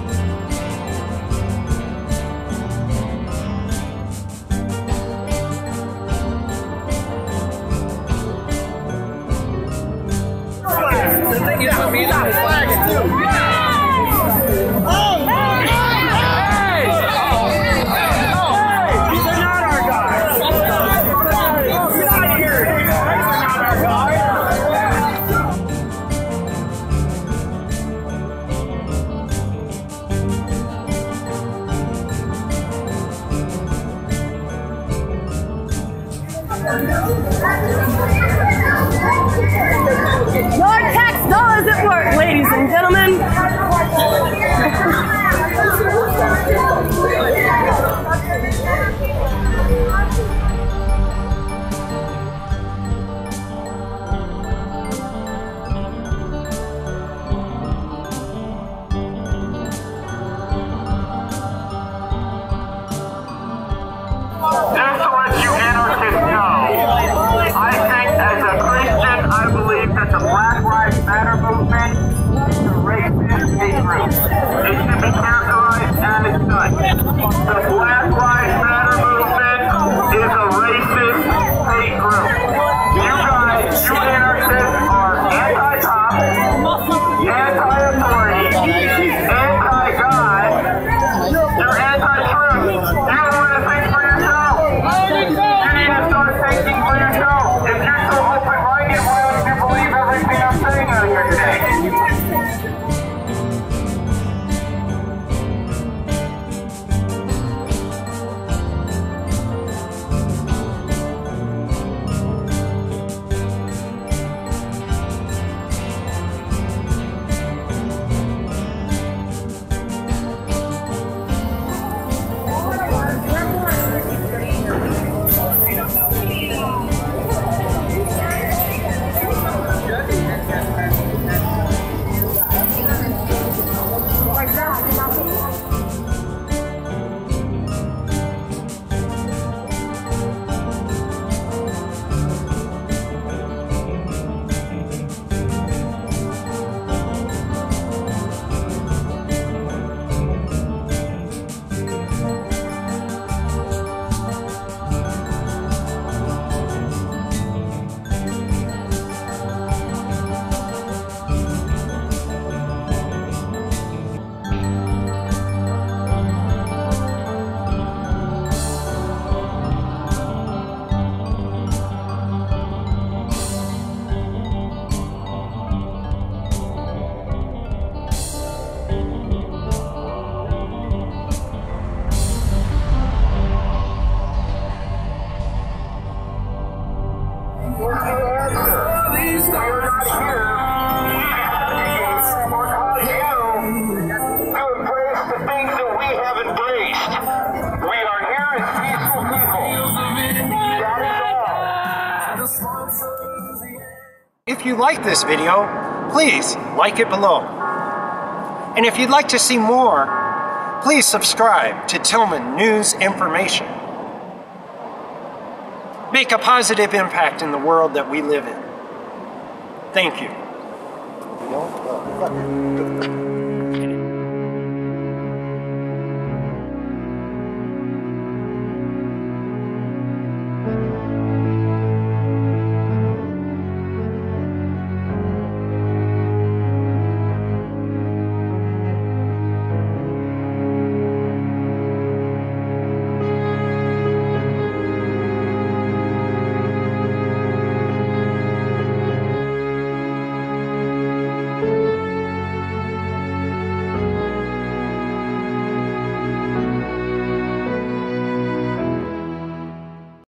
The thing is, for me, that flag too. Your tax doesn't work, ladies and gentlemen. Just to let you anarchists know, I think as a Christian, I believe that the Black Lives Matter movement is a racist hate group. It should be characterized as such. The Black Lives Matter movement is a racist hate group. You guys, you anarchists are anti-cop, anti-authority, anti-God, you're anti-truth. You don't want to think for yourself. You need to start thinking for yourself. If you're so open-minded, why don't you believe everything I'm saying? If you like this video, please like it below. And if you'd like to see more, please subscribe to Tillmann News Information. Make a positive impact in the world that we live in. Thank you.